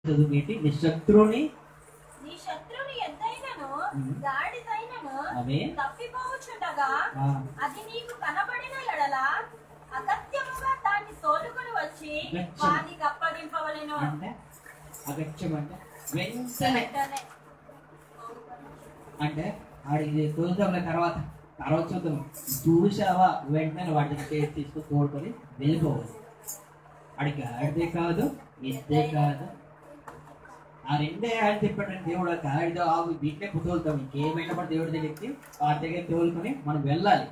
చదువుకేంటి నీ శత్రువుని ఎంతైనను గాడిదైనను తప్పిపోవచ్చుండగా అది నీకు కనబడిన ఎడల అగత్యముగా దాన్ని తోలుకొని వచ్చి వానికి అప్పగింపవలెను. అంటే అగత్యం అంటే వెంటనే అంటే ఆడికి తోలుతాంలే తర్వాత చూద్దాం చూసావా వెంటనే వాటిని తీసుకొని తోడుకొని వెళ్ళిపోవాలి. ఆడికి ఆడితే కాదు ఇద్దే కాదు ఆ రెండే ఆయన చెప్పాడు దేవుడు గాడిద ఆవు వీటినే తోలుతాం ఇంకేమైనా కూడా దేవుడి దగ్గరికి వాటి దగ్గర తోలుకొని మనం వెళ్ళాలి.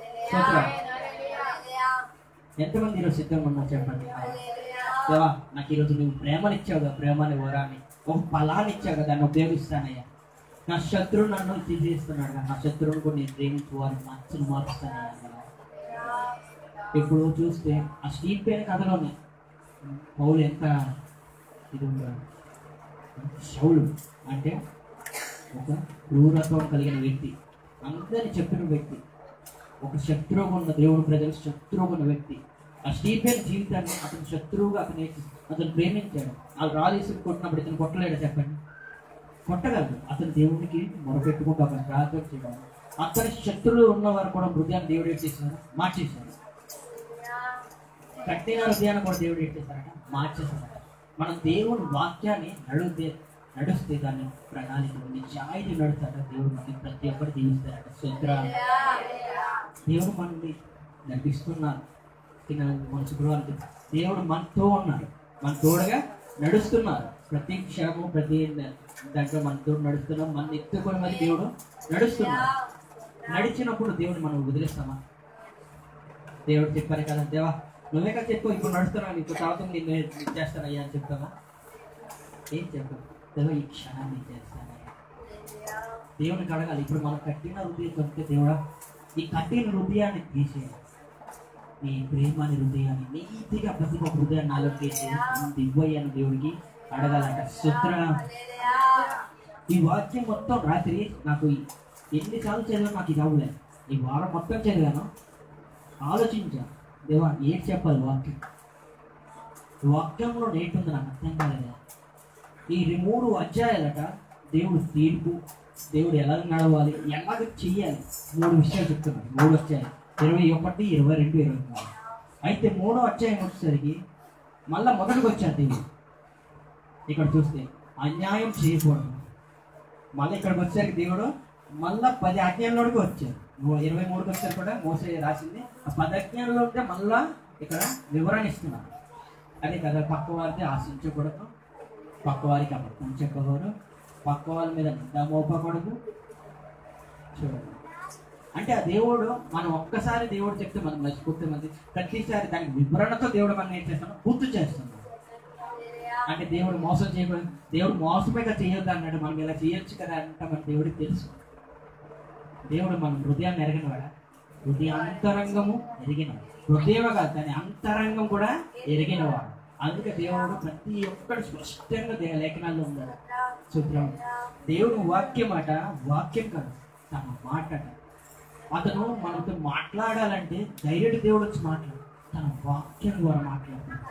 ఎంతమంది ఈరోజు సిద్ధంగా ఉన్నారు చెప్పండి. దేవా నాకు ఈరోజు నువ్వు ప్రేమని ఇచ్చావు కదా, ప్రేమని వరాన్ని ఒక ఫలాన్ని ఇచ్చావు కదా, దాన్ని ఉపయోగిస్తానయ్యా. నా శత్రువు నన్ను తీసేస్తున్నాడు కదా, నా శత్రువును కూడా నేను ప్రేమించు వారిని మనసును మారుస్తానయ్యా కదా. ఇప్పుడు చూస్తే ఆ స్టీల్ పేరు కథలోనే పౌలు ఎంత ఇది ఉన్నాడు. సౌలు అంటే ఒక క్రూరత్వం కలిగిన వ్యక్తి, అందరిని చెప్పిన వ్యక్తి, ఒక శత్రువుగా ఉన్న దేవుడు ప్రజలకు శత్రువుగా ఉన్న వ్యక్తి. ఆ స్టీఫెన్ జీవితాన్ని అతను శత్రువుగా అతను ప్రేమించాడు. వాళ్ళు రాజేసి కొట్టినప్పుడు ఇతను కొట్టలేడు చెప్పండి, కొట్టగలడు. అతను దేవునికి మొరపెట్టుకుంటూ అతను ప్రార్థన చేయడం. అతని శత్రువులు ఉన్నవారు కూడా హృదయాన్ని దేవుడు ఏం చేశారు, మార్చేశారు. కట్టిన హృదయాన్ని కూడా దేవుడు ఏం చేశారట, మార్చేశారట. మనం దేవుని వాక్యాన్ని నడుస్తే దాన్ని ప్రణాళిక నిజాయితీ నడుస్తారట. దేవుడు మనకి ప్రతి ఒక్కరు దీవిస్తారట. దేవుడు మనల్ని నడిపిస్తున్నారు. మన శుక్రవారం దేవుడు మనతో ఉన్నారు, మన తోడుగా నడుస్తున్నారు. ప్రతి క్షణము ప్రతి దాంట్లో మనతో నడుస్తున్నాం, మన ఎత్తుకొని మరి దేవుడు నడుస్తున్నాడు. నడిచినప్పుడు దేవుడు మనం వదిలేస్తామా? దేవుడు చెప్పారు కదా, దేవా నువ్వే కదా చెప్పు, ఇప్పుడు నడుస్తున్నాను, ఇప్పుడు తర్వాత నేను చేస్తానయ్యా అని చెప్తావా? ఏం చెప్పు, దేవా ఈ క్షణాన్ని చేస్తానయ్యా. దేవునికి అడగాలి. ఇప్పుడు మనం కట్టిన హృదయం చెప్తే దేవుడా ఈ కట్టిన హృదయాన్ని తీసేయాలి, నీ ప్రేమాని హృదయాన్ని నీతిగా ప్రతి ఒక్క హృదయాన్ని ఆలోచించి ఇవ్వయ్యాను దేవుడికి అడగాలంట. ఈ వాక్యం మొత్తం రాత్రి నాకు ఎన్నిసార్లు చదివాను నాకు ఇది అవ్వలేదు. ఈ వారం మొత్తం చదివాను, ఆలోచించాను దేవా ఏం చెప్పాలి వాక్యం. వాక్యంలో నేటుంది నాకు అర్థం కాలేదు. ఈ 3 అధ్యాయాలట దేవుడు తీర్పు, దేవుడు ఎలా నడవాలి, ఎలాగ చెయ్యాలి, 3 విషయాలు చెప్తున్నాడు. 3 అధ్యాయాలు 21, 22, 23. అయితే 3వ అధ్యాయం వచ్చేసరికి మళ్ళా మొదటికి వచ్చాడు దేవుడు. ఇక్కడ చూస్తే అన్యాయం చేయకూడదు. మళ్ళీ ఇక్కడికి వచ్చేసరికి దేవుడు మళ్ళా 10 ఆజ్ఞల్లోకి వచ్చారు. 23కి వచ్చారు కూడా మోసే రాసింది. ఆ 10 ఆజ్ఞల్లో ఉంటే మళ్ళా ఇక్కడ వివరణ ఇస్తున్నారు. అదే కదా, పక్క వారిని ఆశించకూడదు, పక్క వారికి అబద్ధం చెప్పకూడదు, పక్క వాళ్ళ మీద నింద మోపకూడదు. చూడండి, అంటే ఆ దేవుడు మనం ఒక్కసారి దేవుడు చెప్తే మనం మర్చిపోతే మంది ప్రతిసారి దానికి వివరణతో దేవుడు మనం ఏం చేస్తున్నాం, గుర్తు చేస్తున్నాం. అంటే దేవుడు మోసం చేయకూడదు, దేవుడు మోసమేగా చేయొద్దు అన్నాడు, మనం ఇలా చేయొచ్చు కదా అంటే మన దేవుడికి తెలుసు. దేవుడు మనం హృదయాన్ని ఎరగినవాడా, హృదయాంతరంగము ఎరిగినవాడు. హృదయం కాదు దాని అంతరంగం కూడా ఎరిగినవాడు. అందుకే దేవుడు ప్రతి ఒక్కడు స్పష్టంగా లేఖనాల్లో ఉన్నాడు. సూత్రం దేవుడు వాక్యం అట, వాక్యం కాదు తన మాట. అతను మనతో మాట్లాడాలంటే డైరెక్ట్ దేవుడు వచ్చి మాట్లాడు, తన వాక్యం ద్వారా మాట్లాడతాడు.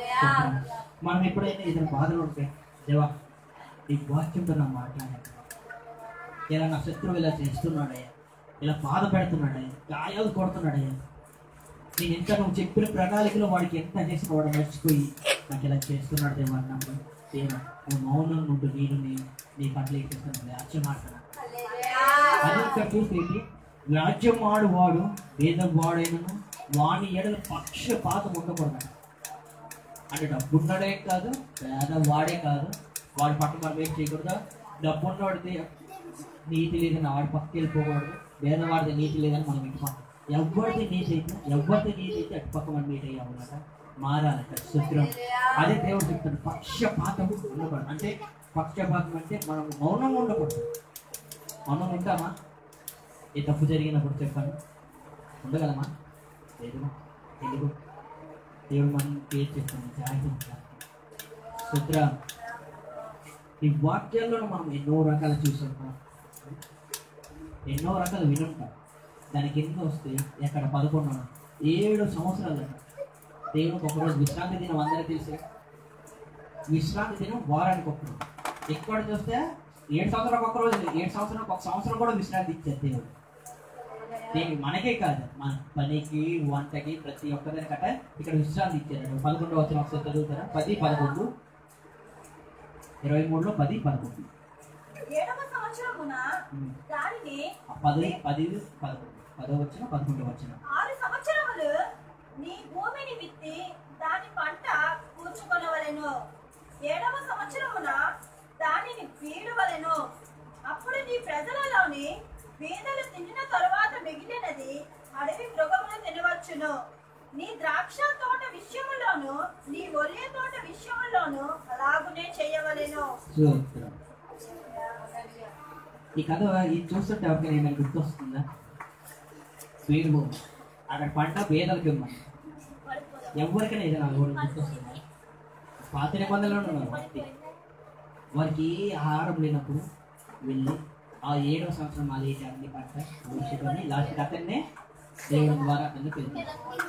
మనం ఎప్పుడైనా ఏదైనా బాధలు ఉంటే దేవా ఈ వాక్యంతో నా మాట్లాడాలి, ఇలా నా శత్రువు ఇలా చేస్తున్నాడయ్యా, ఇలా బాధ పెడుతున్నాడయ్యా, గాయాలు కొడుతున్నాడయ్యా, నేను ఎంత నువ్వు చెప్పిన ప్రణాళికలో వాడికి ఎంత చేసిన వాడు మర్చిపోయి నాకు ఇలా చేస్తున్నాడు దేవా అన్నప్పుడు దేవా నువ్వు మౌనం నుండి నేను నీ పట్ల ఏం చేస్తాను వ్యాజ్యం ఆడుతున్నాను. అది ఇక్కడ చూసేది వ్యాజ్యం ఆడువాడు వేదవాడైనను వాని ఎడల పక్షపాతం ఉండకూడదు. అంటే డబ్బున్నాడే కాదు, పేదవాడే కాదు, వాడి పట్ల మనం ఏం చేయకూడదు. డబ్బున్నవాడితే నీతి లేదని వాడి పక్కకి వెళ్ళిపోకూడదు, పేదవాడిది నీతి లేదని మనం ఇటు పక్క, ఎవరిది నీతి అయితే అటు పక్క మనం మీట్ అయ్యామన్నమాట, మారాలట. శుద్రం అదే దేవుడు చెప్తాడు, పక్షపాతం ఉండకూడదు. అంటే పక్షపాతం అంటే మనం మౌనంగా ఉండకూడదు. మౌనం ఉంటామా? ఏ తప్పు జరిగినప్పుడు చెప్పండి, ఉండగలమా? లేదు. ఎందుకు? దేవుడు మనం ఏం చేస్తాను జాగ్రత్త. శుద్ర ఈ వాక్యాల్లో మనం ఎన్నో రకాలు చూసుంటాం, ఎన్నో రకాలు వినుంటాం. దానికి ఎన్నో వస్తే ఎక్కడ 7 సంవత్సరాలు దేవుడికి ఒకరోజు విశ్రాంతి దినం అందరూ తెలిసే విశ్రాంతి దినం వారానికి ఒక్క రోజు. ఇక్కడ చూస్తే 7 సంవత్సరాలకు ఒక రోజు, 7 సంవత్సరాలకు ఒక సంవత్సరం కూడా విశ్రాంతి ఇచ్చారు దేవుడు. దీనికి మనకే కాదు, మన పనికి వంటకి ప్రతి ఒక్కదాని కట్ట ఇక్కడ విశ్రాంతి ఇచ్చారు. 11వ వచనం ఒకసారి చదువుతారా? 10, 11, 23లో 10, 11. 7వ సంవత్సరమున దానిని 10, 11, 10వ వచనం, 11వ వచనం. 6 సంవత్సరములు నీ భూమిని విత్తి దాని పంట కూర్చుకొనవలెను. 7వ సంవత్సరమున దానిని పీడవలెను. అప్పుడు నీ ప్రజలలోని పేదలు తినిన తరువాత మిగిలినది అడవి మృగములు తినవచ్చును. నీ ద్రాక్ష తోట విషయములోను నీ ఒలివ తోట విషయములోను అలాగునే చేయవలెను. ఈ కథ ఇది చూస్తుంటే ఎవరికైనా ఏమైనా గుర్తొస్తుందా? స్వీట్ భూమి అక్కడ పంట పేదలకి ఇవ్వమని ఎవరికైనా ఏదైనా గుర్తొస్తుందా? పాత నిబంధనలు ఉన్నారు, వారికి ఆహారం లేనప్పుడు వెళ్ళి ఆ 7వ సంవత్సరం అది అన్ని పంట ఊడ్చుకొని లాస్ట్ అతన్నే దేవుడి ద్వారా అతన్ని పెరుగుతుంది.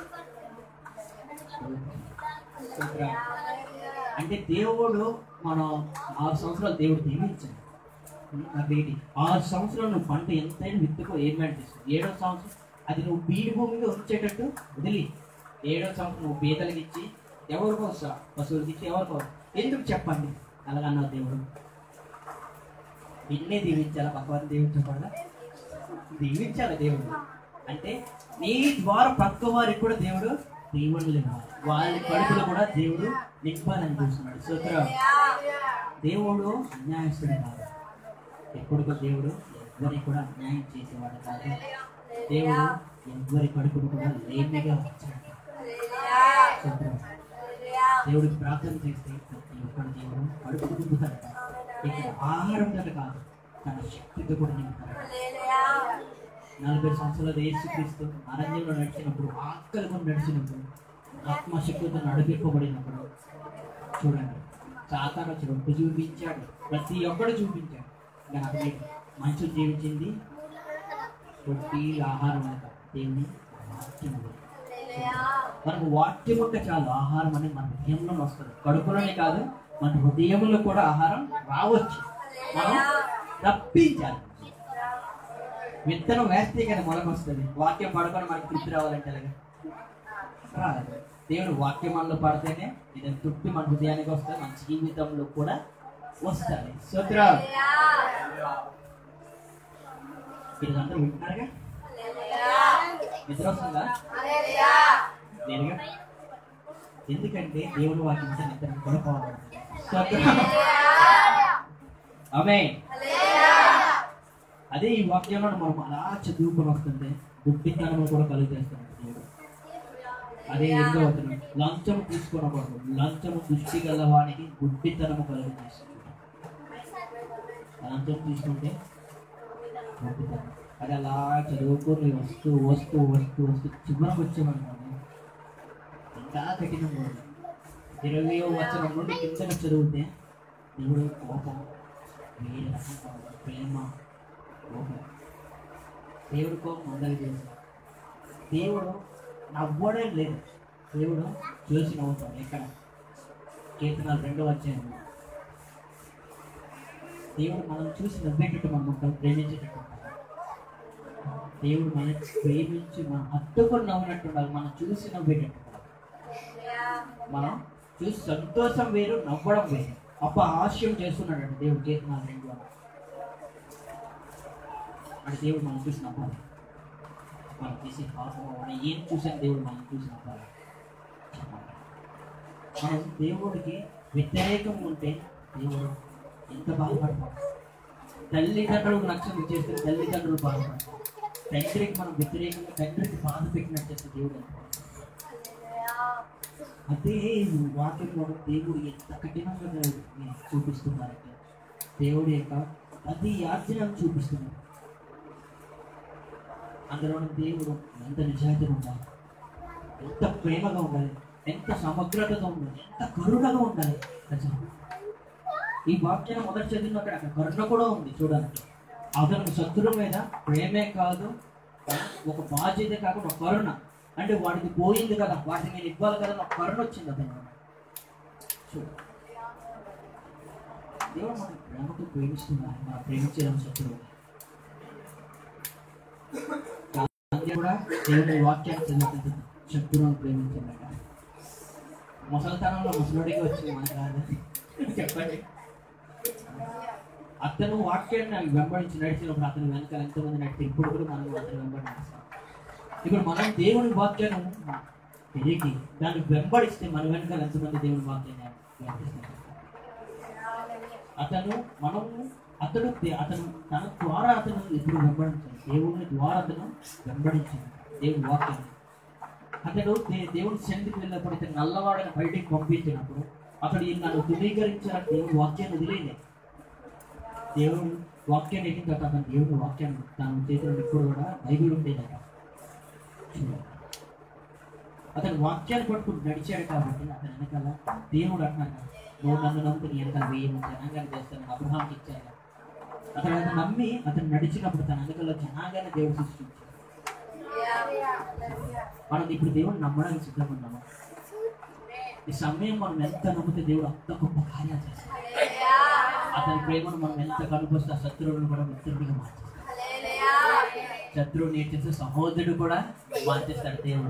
అంటే దేవుడు మనం 6 సంవత్సరాలు దేవుడు దీవించాడు. 6 సంవత్సరాలు నువ్వు పంట ఎంతైనా విత్తుకో, ఏమైనా తీసుకో. 7వ సంవత్సరం అది నువ్వు బీడి భూమిగా ఉంచేటట్టు వదిలి 7వ సంవత్సరం నువ్వు బీదలకి ఇచ్చి ఎవరికో వస్తా పశువులకి ఇచ్చి ఎవరికో. ఎందుకు చెప్పండి అలాగన్నావు దేవుడు? నిన్నే దీవించాలా, పక్కవారిని దీవించకుండా దీవించాలి దేవుడు. అంటే నీ ద్వారా పక్క వారికి కూడా దేవుడు దీవెనలు ఇవ్వాలి, వాళ్ళ కడుపులో కూడా దేవుడు నింపాలని చూస్తున్నాడు. స్తోత్రం. దేవుడు అన్యాయస్తుడు కాదు, ఎప్పుడు దేవుడు ఎవరికి కూడా అన్యాయం చేసేవాడు కాదు. దేవుడు ఎవరి కడుపును కూడా లేమిగా వచ్చాడు. దేవుడికి ప్రార్థన చేస్తే ప్రతి ఒక్కరు దేవుడు కడుపు నింపుతాడు. ఇక్కడ ఆహారం కనుక కాదు, తన శక్తితో కూడా నింపుతాడు. 40 సంవత్సరాలు యేసుక్రీస్తు అరణ్యంలో నడిచినప్పుడు, ఆకలి కొని నడిచినప్పుడు, ఆత్మశక్తితో నడిపింపబడినప్పుడు చూడండి, సాతాను వచ్చి రొట్టె చూపించాడు, ప్రతి ఒక్కడు చూపించాడు. కానీ మనుషులు జీవించింది రొట్టి ఆహారం అనక దేవుని వాక్యం. మనకు వాక్యం ఉంటే చాలు, ఆహారం అనేది మన హృదయంలో వస్తుంది. కడుపులోనే కాదు, మన హృదయంలో కూడా ఆహారం రావచ్చు. మనం తప్పించాలి. విత్తనం వేస్తే కానీ మొలకు వస్తుంది. వాక్యం పడుకొని మనకి తృప్తి రావాలంటే అలాగే రాదు. దేవుడు వాక్యం మనలో పడితేనే ఇది తృప్తి మన హృదయానికి వస్తుంది, మన జీవితంలో కూడా వస్తుంది. స్తోత్రం. వీళ్ళందరూ వింటున్నారుగా? నిద్ర వస్తుందా? నేనుగా. ఎందుకంటే దేవుడు వాక్యం నిద్ర కూడా పోవాలి. ఆమేన్. అదే ఈ వాక్యంలో మనం అలా చదువుకొని వస్తుంటే గుడ్డితనము కూడా కలుగజేస్తున్నాడు దేవుడు. అదే ఎందుకు అవుతున్నాడు, లంచము తీసుకోనకూడదు, లంచము దృష్టి గల వానికి గుడ్డితనము కలుగజేస్తున్నాడు. లంచం తీసుకుంటే గుడ్డితనం. అది అలా చదువుకొని వస్తూ వస్తూ వస్తూ వస్తూ చివరికి వచ్చామనుకోండి ఇంకా కఠినం. 20వ వచనం నుండి కిందకు చదివితే దేవుడు కోపం, వేరే రకం ప్రేమ, కోపం. దేవుడు కోపం అందరికీ తెలుసు. దేవుడు నవ్వడం లేదు, దేవుడు చూసి నవ్వుతాడు. ఎక్కడ? కీర్తనలు 2వ అధ్యాయం. దేవుడు మనం చూసి నవ్వేటట్టు మనం ఉంటాం, ప్రేమించేటట్టు ఉంటాం. దేవుడు మనం ప్రేమించి మనం హత్తుకొని నవ్వినట్టు ఉండాలి, మనం చూసి నవ్వేటట్టు. మనం చూసి సంతోషం వేరు, నవ్వడం వేరు. అపహాస్యం చేస్తున్నాడు దేవుడు. కీర్తనలు 2 అంటే దేవుడు మనం చూసి నవ్వాలి. మనం చేసే పాపం ఏం చూసాను దేవుడు మనం చూసి నవ్వాలి. మనం దేవుడికి వ్యతిరేకం ఉంటే దేవుడు ఎంత బాధపడతాం. తల్లిదండ్రులకు నష్టం చేస్తే తల్లిదండ్రులు బాధపడతాం. తండ్రికి మనం వ్యతిరేకంగా తండ్రికి బాధ పెట్టినట్టు చేస్తే దేవుడు. అదే వాక్యంలో దేవుడు ఎంత కఠినంగా చూపిస్తున్నారంటే దేవుడి యొక్క 10 ఆజ్ఞలను చూపిస్తున్నాడు. అందులో దేవుడు ఎంత నిజాయితీగా ఉండాలి, ఎంత ప్రేమగా ఉండాలి, ఎంత సమగ్రతగా ఉండాలి, ఎంత కరుణగా ఉండాలి. ఈ వాక్యాన్ని మొదటి చదివినప్పుడు అక్కడ కరుణ కూడా ఉంది. చూడండి, అతనికి శత్రువు మీద ప్రేమే కాదు, ఒక బాధ్యత కాకుండా ఒక కరుణ. అంటే వాడికి పోయింది కదా, వాటిని నేను ఇవ్వాలి కదా, ఒక కరుణ వచ్చింది అతను. దేవుడు మనకి ప్రేమతో ప్రేమిస్తున్నారు, మనం ప్రేమించడం శత్రువు. కూడా దేవుడి వాక్యాన్ని చదువుతుంది, శత్రువును ప్రేమించిందట. ముసలితనంలో ముసలుడికి వచ్చింది మన కాదు చెప్పండి. అతను వాక్యాన్ని వెంబడించి నడిచినప్పుడు అతను వెనకాల ఎంతమంది నడిచి ఇప్పుడు కూడా మనం అతను వెంబడిస్తాం. ఇప్పుడు మనం దేవుని వాక్యాన్ని తిరిగి దాన్ని వెంబడిస్తే మన వెనకాల ఎంతమంది దేవుని వాక్యాన్ని వెంబడిస్తారు. అతను తన ద్వారా అతను ఎప్పుడు వెంబడించాడు, దేవుని ద్వారా అతను వెంబడించాడు దేవుని వాక్యాన్ని. అతడు దేవుని సన్నిధికి వెళ్ళినప్పుడు ఇతను నల్లవాడిని బయటికి పంపించినప్పుడు అతడు నన్ను ధృవీకరించాలని దేవుని వాక్యాన్ని వదిలేదు. దేవుని వాక్యాన్ని వెళ్ళిన తర్వాత అతను దేవుని వాక్యాన్ని తన చేతిలో ఇప్పుడు కూడా బైబిల్ ఉండేదట. అతను వాక్యాన్ని పట్టుకుని నడిచాడు కాబట్టి అతని వెనకాల దేవుడు అంటున్నాడు, నువ్వు నన్ను నమ్ముకుని వెనకాల వేయము జనాంగాన్ని చేస్తాను అబ్రహాంకి ఇచ్చాను. అతను నమ్మి అతను నడిచినప్పుడు తన వెనకాల జనాంగాన్ని దేవుడు సృష్టించాడు. మనం ఇప్పుడు దేవుడు నమ్మడానికి సిద్ధంగా ఉన్నాము. ఈ సమయం మనం ఎంత నమ్మితే దేవుడు అంత గొప్ప కార్యాలు చేస్తాడు. అతని ప్రేమను మనం ఎంత కనుకొస్తే ఆ శత్రువులను కూడా మిత్రుడిగా మార్చేస్తాడు. శత్రువు నేర్చేస్తే సహోదరుడు కూడా మార్చేస్తాడు దేవుడు.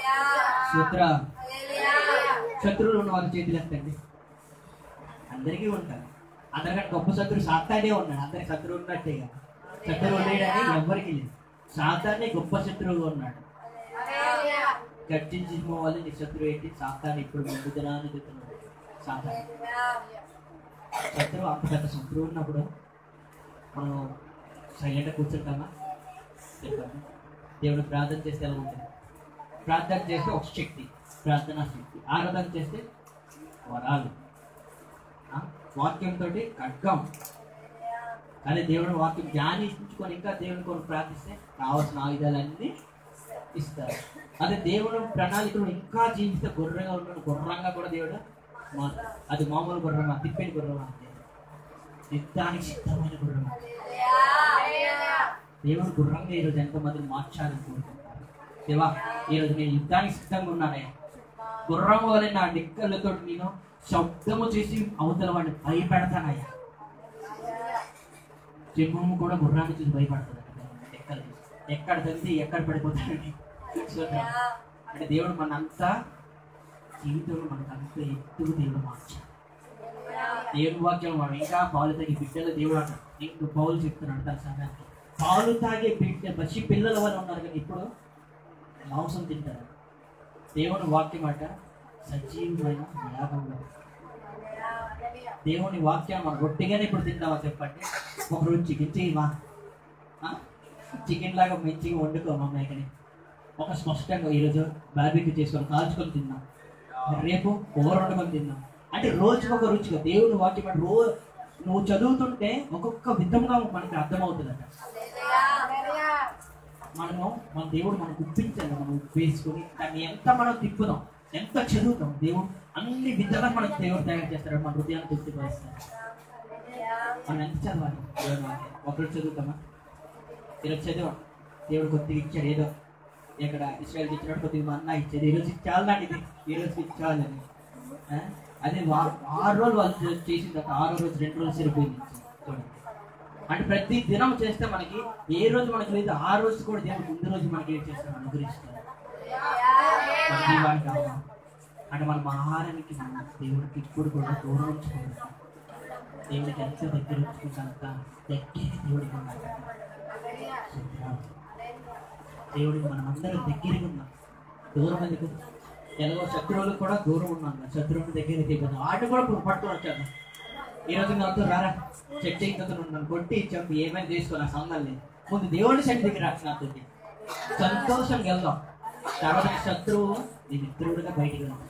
శత్రువులు ఉన్న వాళ్ళ చేతులు ఎత్తండి. అందరికీ ఉంటారు. అందరికంటే గొప్ప శత్రువు సాతానే ఉన్నాడు. అందరికి శత్రువు ఉన్నట్టేగా. శత్రువు లేడని ఎవరికి లేదు. సాతానే గొప్ప శత్రువుగా ఉన్నాడు. గర్జించి వాళ్ళు నీ శత్రువు ఏంటి? సాతాను. ఇప్పుడు ముందు దినాన్ని చెప్తున్నాడు సాతాను. శత్రువు అంత పెద్ద శత్రువు ఉన్నప్పుడు మనం సైలెంట్గా కూర్చుంటామా? చెప్పండి. దేవుడు ప్రార్థన చేస్తే ఎలా ఉంటుంది? ప్రార్థన చేస్తే ఒక శక్తి, ప్రార్థనా శక్తి. ఆరాధన చేస్తే వరాలు, వాక్యంతో ఖడ్గం. అదే దేవుడు వాక్యం ధ్యానించుకొని ఇంకా దేవుని కొరకు ప్రార్థిస్తే కావాల్సిన ఆయుధాలన్నీ ఇస్తారు. అదే దేవుడు ప్రణాళికలు ఇంకా జీవిస్తే గుర్రంగా కూడా దేవుడు అది మామూలు గుర్రమా, తిప్పని గుర్రమా, యుద్ధానికి సిద్ధమైన గుర్రమా. దేవుడు గుర్రంగా ఈరోజు ఎంతమందిని మార్చాలని కోరుకుంటారు. దేవా, ఈరోజు నేను యుద్ధానికి సిద్ధంగా ఉన్నానే. గుర్రం వల్ల నా నిక్కలతో నేను శబ్దము చేసి అవతల వాడిని భయపెడతానయ్యా. సింహము కూడా గుర్రాన్ని చూసి భయపడుతుంది. ఎక్కడ తెలిసి ఎక్కడ పడిపోతాడని. అంటే దేవుడు మనంతా జీవితంలో మనకంతా ఎత్తుకు దేవుడు మార్చాడు. దేవుని వాక్యం మనం ఇంకా పాలు తాగే బిడ్డలు దేవుడు అంటారు. నీకు పౌలు చెప్తున్నాడు తన సంఘానికి, పాలు తాగే పసి పిల్లల వల్ల ఉన్నారు కానీ ఇప్పుడు మాంసం తింటారు. దేవుని వాక్యం అంట సజీవమైన యాగంలో. దేవుని వాక్యం మనం రొట్టిగానే ఇప్పుడు తింటామా చెప్పండి? ఒకరోజు చికెన్ చేయమా, చికెన్ లాగా మంచిగా వండుకోమా మేకని. ఒక స్పష్టంగా ఈరోజు బార్బిక్యూ చేసుకొని కాల్చుకొని తిన్నాం, రేపు కూర వండుకొని తిన్నాం. అంటే రోజుకి ఒక రుచిగా దేవుని వాక్యం అంటే నువ్వు చదువుతుంటే ఒక్కొక్క విధంగా మనకి అర్థమవుతుందట. మన దేవుడు మనకు ఉప్పించాలి. మనం ఉప్పేసుకొని దాన్ని ఎంత మనం తిప్పుదాం, ఎంత చదువుతాం, దేవుడు అన్ని విధాలుగా మనకు దేవుడు తయారు చేస్తాడు. మన హృదయాన్ని తృప్తిపరుస్తాడు. మనం ఎంత చదవాలి? దేవుడు వాక్యం ఒకరోజు చదువుతామా? ఈరోజు చదివాం, దేవుడు కొద్దిగా ఇచ్చాడు. ఏదో ఇక్కడ ఇస్రాయల్ ఇచ్చినట్టు కొద్దిగా మా అన్న ఇచ్చేది. ఈరోజు ఇచ్చాలి నాకు, ఇది ఈరోజు ఇచ్చాలని. అదే 6 రోజులు వాళ్ళు చేసిన తర్వాత 6వ రోజు 2 రోజులు సరిపోయింది చూడండి. అంటే ప్రతి దినం చేస్తే మనకి ఏ రోజు మనకి లేదు, ఆ రోజు కూడా దేవుడు ముందు రోజు మనకి ఏం చేస్తాడు? అనుగ్రహిస్తాడు. అంటే మనం ఆహారానికి మన దేవుడికి ఇప్పుడు కూడా దూరం ఉంచుకుంటాం. దేవుడికి ఎంత దగ్గర ఉంచుకుంటా దగ్గర దేవుడికి ఉన్నాం. దేవుడికి మనం అందరం దగ్గరగా ఉన్నాం. దూరం ఎందుకు? ఎలాగో శత్రువులకు కూడా దూరం ఉన్నాం. శత్రువుల దగ్గర దిగుతాం. ఆట కూడా పట్టుకొని వచ్చాను. ఈరోజు నాతో రారా చెక్ నన్ను కొట్టి చెప్పి ఏమైనా చేసుకో, నా సంబంధం లేదు. ముందు దేవుడి శక్తి దగ్గర నాతో సంతోషంగా వెళ్దాం. తర్వాత శత్రువు నీ మిత్రుడుగా బయటికి వెళ్తాం.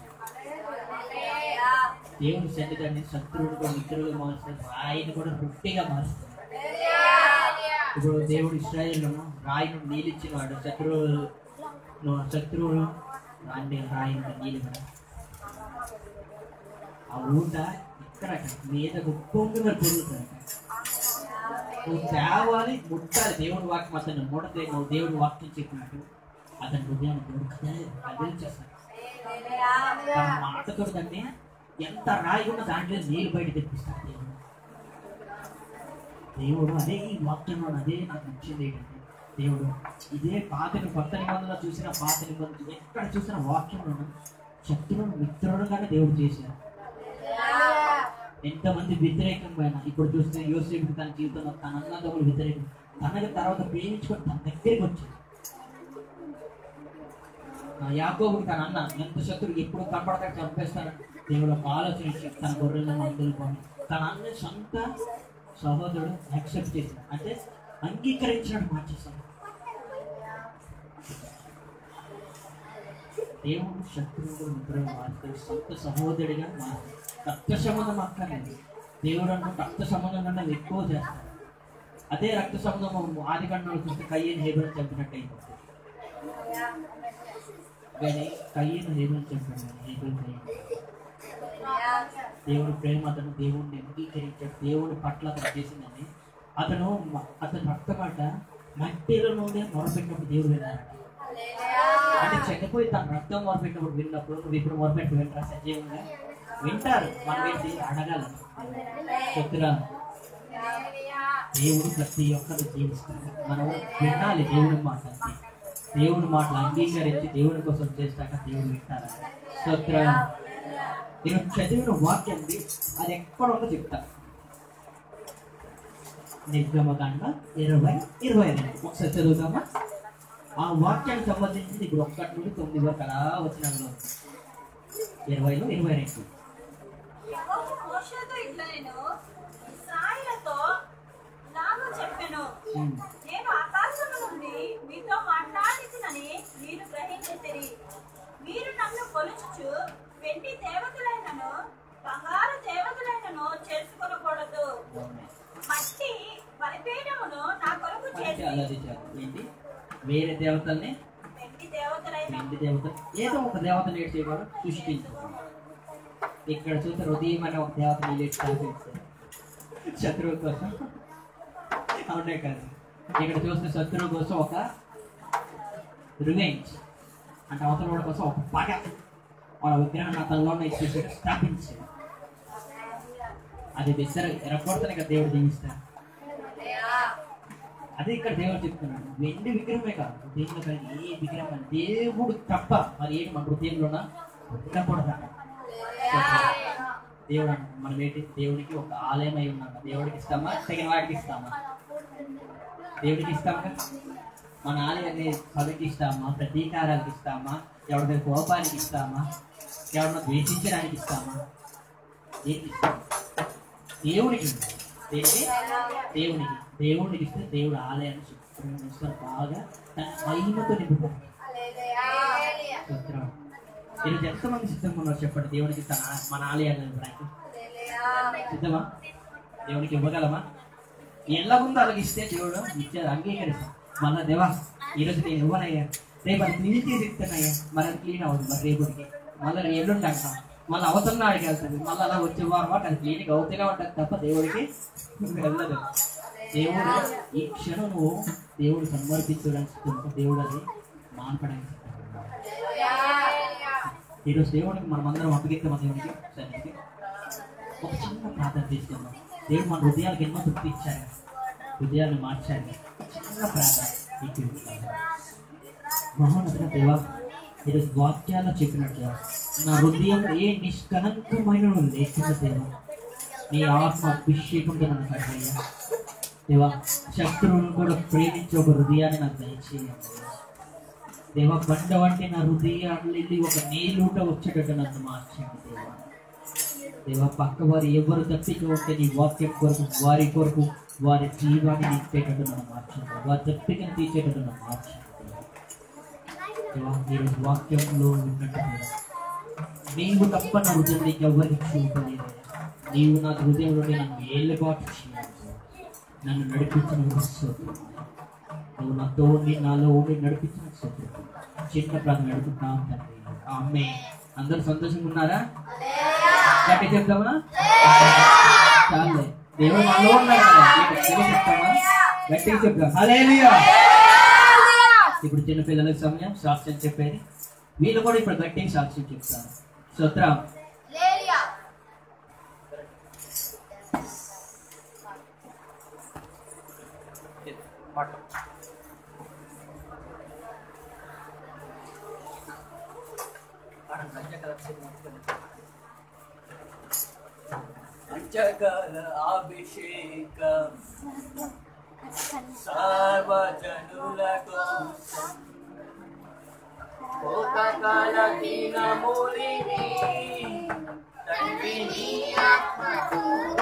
దేవుని సన్నిధాన్ని శత్రువుడుగా మిత్రుడుగా మారుస్తాడు. రాయిని కూడా రొట్టిగా మారుస్తాడు. ఇప్పుడు దేవుడు ఇశ్రాయేలును రాయిని నీళ్ళిచ్చిన వాడు. శత్రువులు రాయిని నీళ్ళు కూడా ఆ ఊట ఇక్కడ మీద గొప్పగా పెరుగుతాడు. నువ్వు తేవాలి, ముట్టాలి. దేవుడి వాక్యం అతను ముడతే నువ్వు దేవుడి వాక్యం చెప్పినట్టు అతని హృదయాన్ని దేవుడు కదిలించేస్తాడు. తన మాటతో దాన్ని ఎంత రాయి ఉన్న దాంట్లో నీళ్ళు బయట తెప్పిస్తాడు దేవుడు. దేవుడు అదే ఈ వాక్యంలో అదే నాకు నచ్చింది ఏంటంటే, దేవుడు ఇదే పాత కొత్త నిబంధనలో చూసిన పాత నిబంధన ఎక్కడ చూసిన వాక్యంలో శత్రువును మిత్రుడుగానే దేవుడు చేశారు. ఎంతమంది వ్యతిరేకంగా ఇప్పుడు చూస్తే యోసేపు తన జీవితంలో తన అన్నదమ్ములు వ్యతిరేకం, తనకి తర్వాత ప్రేమించుకొని తన దగ్గరికి వచ్చాడు. యాకోబుకి తన అన్న ఎంత శత్రువు ఎప్పుడు కనపడతాడు చంపేస్తాడు, దేవుడు ఒక ఆలోచన ఇచ్చాడు. తన గొర్రెలను మందులుకొని తన అన్న సొంత సహోదరుడు యాక్సెప్ట్ చేశాడు, అంటే అంగీకరించినట్టు మార్చేశాడు. దేవుడు శత్రువుడు మిత్రుడు మారుతాడు, సొంత సహోదరుడిగా మారుతాడు. రక్త సంబంధం అక్కర్లేదు, దేవుడు అంటే రక్త సంబంధం కన్నా ఎక్కువ చేస్తాడు. అదే రక్త సంబంధం ఆది కాండంలో చూస్తే కయ్యను హేబెలును చంపినట్టు అయిపోతుంది. కానీ కయ్యను హేబెలును చంపాడు, హేబెలు దేవుడు ప్రేమ అతను దేవుడిని అంగీకరించాడు. దేవుడి పట్ల అతను చేసిందని అతను రక్తమాట మట్టిలో నుండి మొరపెట్టినప్పుడు దేవుడు విన్నాడు. అంటే చనిపోయి తన రక్తం మొరపెట్టినప్పుడు విన్నప్పుడు నువ్వు ఇప్పుడు మొరపెట్టి వింటారా? సజీవంగా వింటారు. మనం ఏంటి అడగాలి. చెప్తురా దేవుడు ప్రతి ఒక్కరు జీవిస్తాడు. మనం వినాలి దేవుడి మాటలు, దేవుడి మాటలు అంగీకరించి దేవుడి కోసం చేస్తాక దేవుడు వింటారు. స్తోత్ర. నేను చదివిన వాక్యం అది ఎక్కడ ఉందో చెప్తా. నిర్గమకాండ 20:22 ఒకసారి చదువుతామా? ఆ వాక్యానికి సంబంధించి ఇప్పుడు 1 నుండి 9 వరకు అలా వచ్చిన 20:22 మోషేతో ఇట్లా నేను ఇశ్రాయేలుతో ఇలాగూ చెప్పెను, నేను ఆకాశము నుండి మీతో మాట్లాడించినని మీరు గ్రహించితిరి. మీరు నన్ను కొలుచుచు వెండి దేవతలైనను బంగారు దేవతలైనను చేసుకొనకూడదు. మట్టి బలిపీఠమును నా కొరకు చేసి వేరే దేవతల్ని వెండి దేవతలైన ఏదో ఒక దేవత నేర్చేవాడు సృష్టించారు. ఇక్కడ చూస్తే హృదయం అనే ఒక దేవతని లేచి స్థాపించారు శత్రువు కోసం. అవునే కాదు, ఇక్కడ చూస్తే శత్రువు కోసం ఒక రివెంజ్ అంటే అవతల వాడి కోసం ఒక పగ వాళ్ళ విగ్రహాన్ని అతనిలోనే ఇచ్చేసి స్థాపించారు. అది ఇద్దరు ఎరగొడతానే కదా దేవుడు దీవిస్తాడు. అదే ఇక్కడ దేవుడు చెప్తున్నాడు, వెండి విగ్రహమే కాదు దేవుడు కానీ ఏ విగ్రహం దేవుడు తప్ప మరి ఏంటి మన హృదయంలోన ఉండకూడదు. దేవుడు అంటాడు మనం ఏంటి దేవుడికి ఒక ఆలయం అయి ఉన్నాం. దేవుడికి ఇస్తామా? తగిన వాడికి ఇస్తామా? దేవుడికి ఇస్తామా? మన ఆలయాన్ని పదవికి ఇస్తామా? ప్రతీకారాలకు ఇస్తామా? ఎవరి కోపానికి ఇస్తామా? ఎవరిని ద్వేషించడానికి ఇస్తామా? ఏంటి ఇస్తాం? దేవుడికి దేవుడికి ఇస్తే దేవుడు ఆలయాన్ని శుభ్రం బాగా తన మహిమతో నింపుతాడు. ఈరోజు ఎంతమంది సిద్ధంగా ఉన్నారు చెప్పండి దేవుడికి మన ఆలయాన్ని ఇవ్వడానికి? సిద్ధమా? దేవుడికి ఇవ్వగలమా? ఎలాగుందో అలాగే ఇస్తే దేవుడు ఇచ్చేది అంగీకరిస్తాం. మళ్ళా దేవా ఈరోజు నేను ఇవ్వనయ్యా, రేపు అది క్లీన్ చేసి ఇస్తానయ్యా, మరి అది క్లీన్ అవ్వదు. మరి రేపుడికి మళ్ళీ ఎల్లుండి అంటాం, మళ్ళీ అవసరం నాడికి వెళ్తుంది, మళ్ళీ అలా వచ్చే వారం అది క్లీన్గా అవుతూనే ఉంటుంది తప్ప దేవుడికి వెళ్ళదు. దేవుడు ఈ క్షణం నువ్వు దేవుడు సమర్పించడానికి దేవుడు అది మానపడానికి. ఈరోజు దేవుడికి మనమందరం అప్పగిస్తామా? దేవుడికి సరే ఒక చిన్న ప్రార్థన తీసుకుందాం. దేవుడు మన హృదయాలకు ఎన్నో తృప్తి ఇచ్చారు, హృదయాన్ని మార్చారు. చిన్న ప్రార్థన. మహోన్నత దేవా, ఈరోజు వాక్యాల్లో చెప్పినట్టుగా నా హృదయం ఏ నిష్కలంకమైన లేకుండా దేవా నీ ఆత్మ అభిషేకంతో నన్ను కట్టయ్యా. దేవా శత్రువును కూడా ప్రేమించే ఒక హృదయాన్ని నాకు దయచేయాలి. దేవా బండ వంటి నా హృదయాన్ని ఒక నీళ్ళూట వచ్చేటట్టు నన్ను మార్చండి. దేవా దేవా పక్క వారు ఎవరు తప్పిక ఉంటే నీ వాక్యం కొరకు వారి కొరకు వారి జీవాన్ని నింపేటట్టు నన్ను మార్చండి. వారి తప్పికను తీసేటట్టు నన్ను మార్చండి. దేవా ఈరోజు వాక్యంలో ఉన్నట్టు నీవు తప్ప నా హృదయం నీకు ఎవరికి చూపలేదు. నీవు నా హృదయంలో నన్ను ఏళ్ళబాటు చేయాలి, నన్ను నడిపించిన నువ్వు నాతో నాలో నడిపించిన చిన్న ప్రాంతం నడుపుతాం తండ్రి. ఆమె అందరూ సంతోషంగా ఉన్నారా? గట్టి చెప్తామా? చాలే దేవుడు నాలో ఉన్నాడు కదా, చెప్తామా? గట్టిగా చెప్తాం హల్లెలూయా. ఇప్పుడు చిన్న పిల్లలకు సమయం సాక్ష్యం చెప్పేది, వీళ్ళు కూడా ఇప్పుడు గట్టిగా సాక్ష్యం చెప్తారు. స్తోత్రం. వాటర్ పంచకాల అభిషేకం సర్వజనుల కోసం కోతకాల దినములివి తండ్రి నీ ఆత్మతో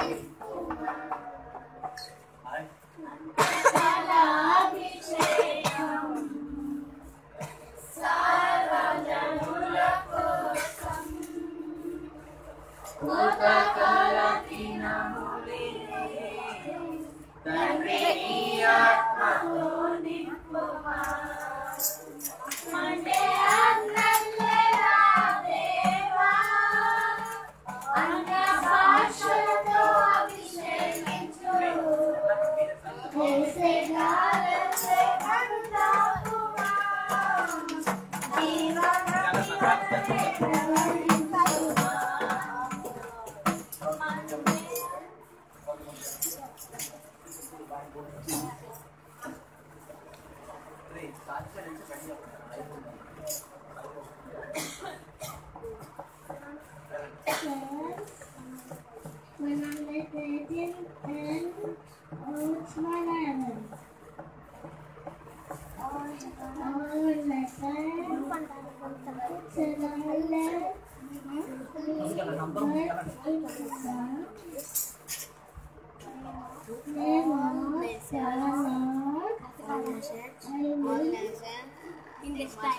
In the sky.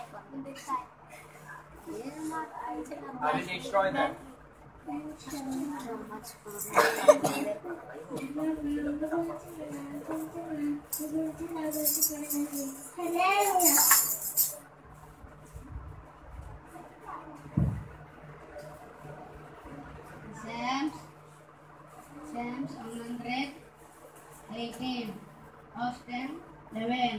I will destroy them. Psalms 118, verse 10, 11.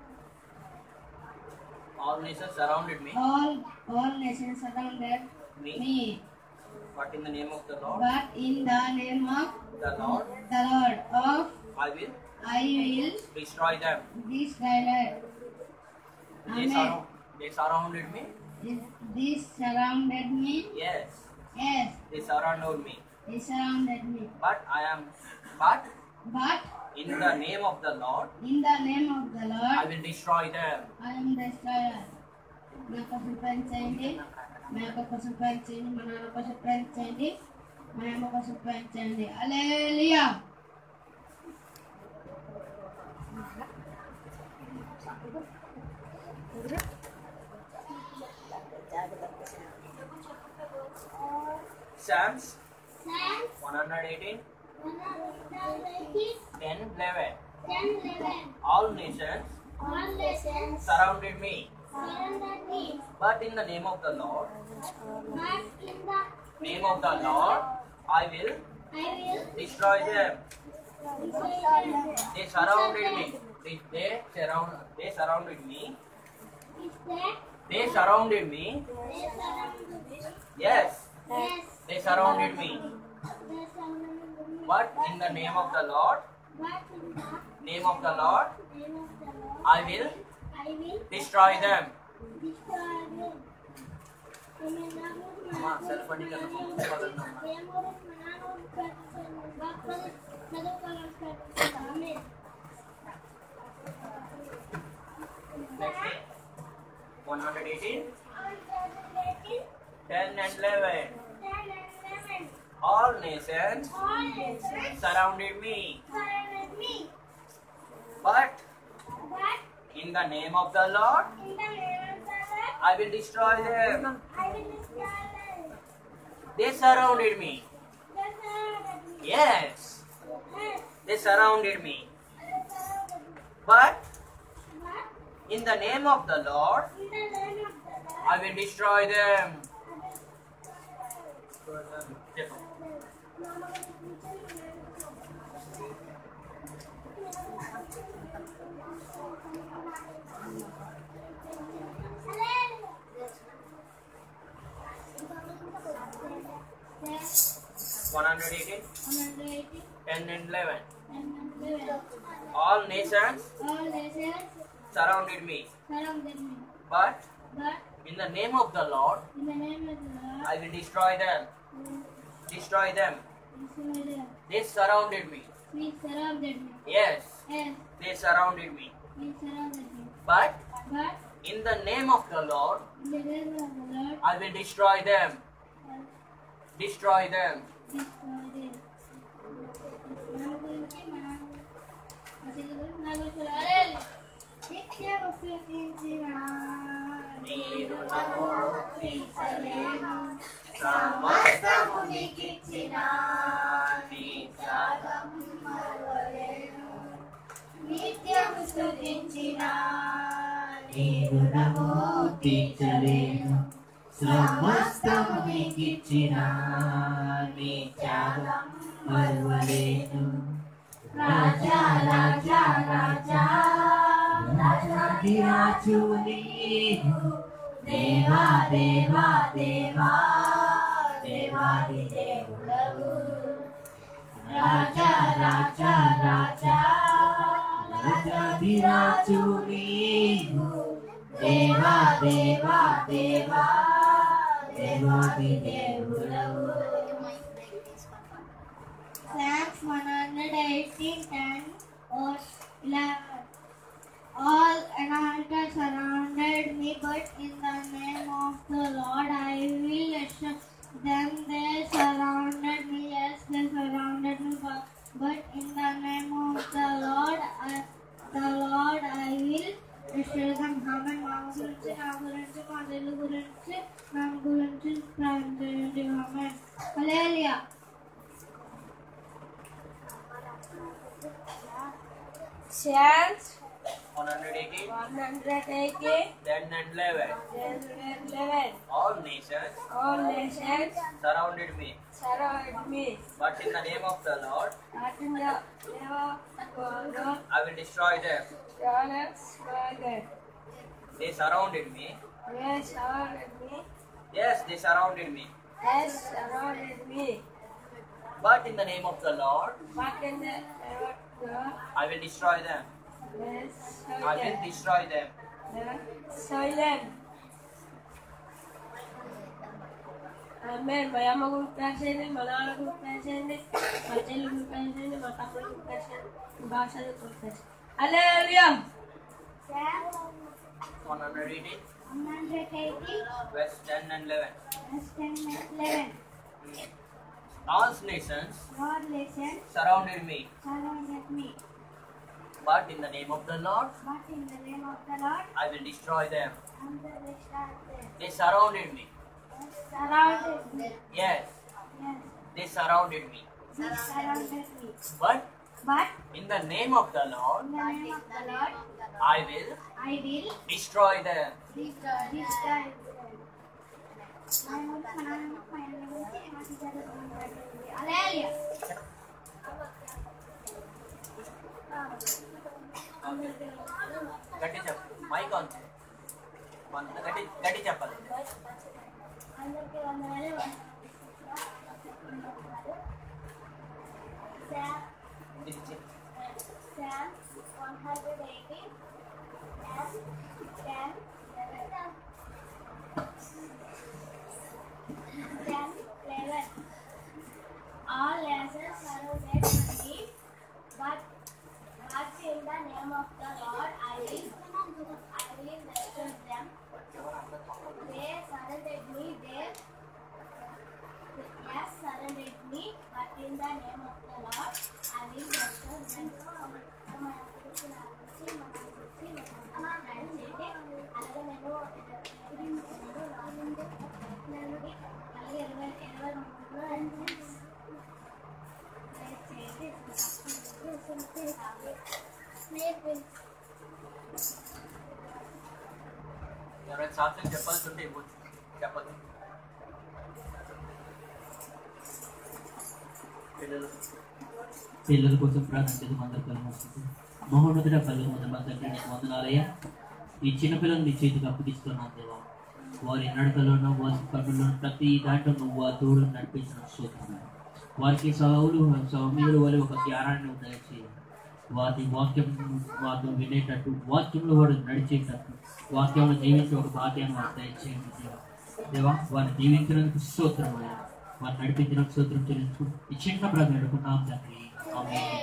All nations surrounded me. All nations surrounded me. But in the name of the Lord, But in the name of the Lord, I will I will destroy them. destroy them. Amen. They surrounded me. This surrounded me. Yes, Yes, they surrounded me. they surrounded me. But But in the name of the Lord, in the name of the I Lord, will destroy them. I am destroyer. నా కోసం పెంచండి, మా యొక్క కోసం పెంచండి, మా నాన్న కోసం పెంచండి, మా అమ్మ కోసం పెంచండి. హల్లెలూయా. Psalms 118, 10, 11. All nations surrounded me. But in the name of the Lord, I will destroy them. They surrounded me. They surrounded me. They surrounded me. Yes, they surrounded me. But in the name of the Lord, I will destroy them. Next day, 118, 10 and 11. All nations surrounded me. But in the name of the Lord, I will destroy them. They surrounded me. Yes, they surrounded me. But in the name of the Lord, I will destroy them. One 118, 10 and 11. All nations surrounded me. But in the name of the Lord, I will destroy them. Destroy them. They surrounded me. Yes, they surrounded me. But in the name of the Lord, I will destroy them. Destroy them. నీరు నమోపించలేను సమస్తము నీకిచ్చిన నీ త్యాగం మరువలేను నిత్యము స్తుతించిన నీరు నమోపించలేను సమస్తము నీకిచ్చిన నీ త్యాగం మరువలేను రాజా రాజా రాజా రాజాధిరాజు నీవు దేవా దేవా దేవా దేవాది దేవుడవు రాజా రాజా రాజా రాజాధిరాజు నీవు దేవా దేవా దేవా దేవాది దేవుడవు. Psalms 118:10 verse 11. All another surrounded me, but in the name of the Lord I will assure them. They surrounded me, yes, they surrounded me, but in the name of the Lord I will assure them. Amen. మా గురించి నా గురించి మా తెలుగు గురించి నా గురించి ప్రార్థన చేయండి. ఆమేన్. హల్లెలూయా. Psalms 118, 10 and 11. All nations surrounded me, but in the name of the Lord I will destroy them. They surrounded me. Yes, they surrounded me. But in the name of the Lord I will destroy them. I will destroy them. Amen. మా అమ్మ గురించి prayer చేయండి, మా నాన్న గురించి prayer చేయండి, మా చెల్లి గురించి ప్రేర్ చేయండి, మా తమ్ముడు గురించి ప్రేర్ చేయండి, మా భాష గురించి ప్రేర్ చేయండి. హల్లెలూయా. 118, 180 verse 10 and 11. verse 10 and 11. All nations God listened, surrounded me, surrounded me, but in the name of the Lord but in the name of the Lord I will destroy them. I will destroy them. They surrounded me. Surrounded me, Yes, yes, they surrounded me. they surrounded me, But but in the name of the Lord in the name of the Lord I will I will destroy them. destroy them. మా ఊరు మా నాన్న మా అన్న గురించి మా teacher గురించి హల్లెలూయా. గట్టి చెప్పు, మైక్ ఆన్ చేయి. గట్టి గట్టి చెప్పాలి. అందరికీ వందనాలు. ఇది చెప్పు. Psalms 180 and 10, 11. 11. All nations surrounded me, but in the name of the Lord I will rescue them. They surrounded me, but in the name of the Lord I will rescue them. ఎవరైనా సాక్ష్యం చెప్పాల్సి ఉంటే ఇవ్వచ్చు, చెప్పదు. పిల్లల కోసం ప్రార్థన చేద్దాం. అందరూ కళ్ళు మూసుకుంటూ. మహోన్నతుడ కళ్ళు మొదలు తండ్రి నీకు వందనాలయ్యా. ఈ చిన్నపిల్లలు నీ చేతికి అప్పగిస్తున్నాను దేవా. వారి నడకలోనూ వారి కన్నులను ప్రతి దాంట్లో నువ్వు ఆ తోడు నడిపించిన స్తోత్రం. వారికి సౌమ్యుల వల్ల ఒక ధ్యానాన్ని దయచేయాలి. వారి వాక్యం వినేటట్టు, వాక్యంలో వాడు నడిచేటట్టు, వాక్యంలో జీవించే ఒక భాగ్యాన్ని వారు దయచేయండి దేవా. దేవా వారిని దీవించడానికి స్తోత్రం, వారిని నడిపించడానికి స్తోత్రం చెల్లించుకు ఈ చిన్న బ్రదర్ అనుకున్నాం తండ్రి. ఆమేన్.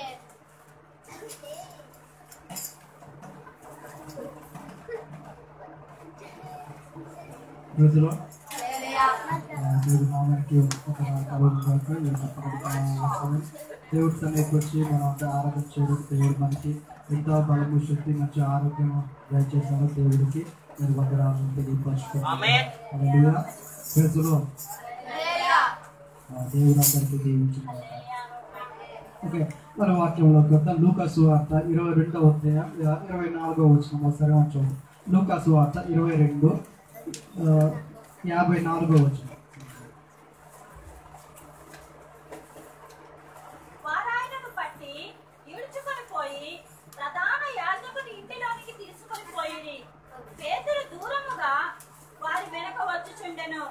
రోజులో దేవుడు నామానికి ఒక దేవుడి సన్నిధికి వచ్చి మనం అంతా ఆరాధన చేయడం, దేవుడు మనకి ఎంతో బలము, శక్తి, మంచి ఆరోగ్యం దయచేసాము. దేవుడికి మీరు వందనాలను తెలియపరుచుకుంటున్నాను. రోజులో దేవుడు అందరికీ దీవించిన. ఓకే, మన వాక్యంలోకి వద్దాం. లూకా సువార్త 22వ అధ్యాయం 24వ వచనం ఒకసారి చూడండి. లూకా సువార్త 22 54వ వచనం. వారాయనను పట్టి ఈడ్చుకొని పోయి ప్రధాన యాజకుని ఇంటిలోనికి తీసుకొని పోయి పేతురు దూరముగా వారి వెనక వచ్చుచుండెను.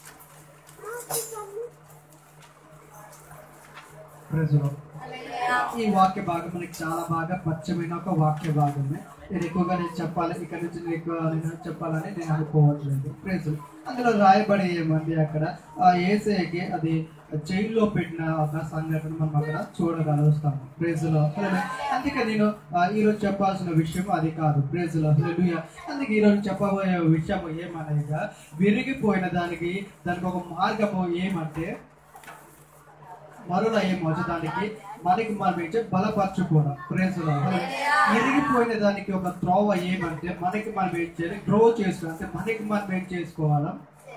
ఈ వాక్య భాగం మనకి చాలా బాగా పరిచయమైన ఒక వాక్య భాగమే. నేను ఎక్కువగా చెప్పాలి, ఇక్కడ నుంచి నేను ఎక్కువ చెప్పాలని నేను అనుకోవట్లేదు. ప్రేజ్ అందులో రాయబడి ఏమంది అక్కడ యేసయ్యకి అది జైల్లో పెట్టిన ఒక సంఘటన మనం అక్కడ చూడగలుగుతాము. ప్రేజ్లో అందుకే నేను ఈరోజు చెప్పాల్సిన విషయం అది కాదు. ప్రేజ్లో అందుకే ఈరోజు చెప్పబోయే విషయం ఏమనగా, విరిగిపోయిన దానికి ఒక మార్గము ఏమంటే మరలా ఏమవుతానికి మనకి మనం ఏం బలపరచుకోవడం. ప్రేజ్లో ఇరిగిపోయిన దానికి ఒక త్రోవ ఏమంటే మనకి మనం ఏం చేయాలి, గ్రో చేసుకోవాలి. అంటే మనకి మనం ఏం చేసుకోవాలా,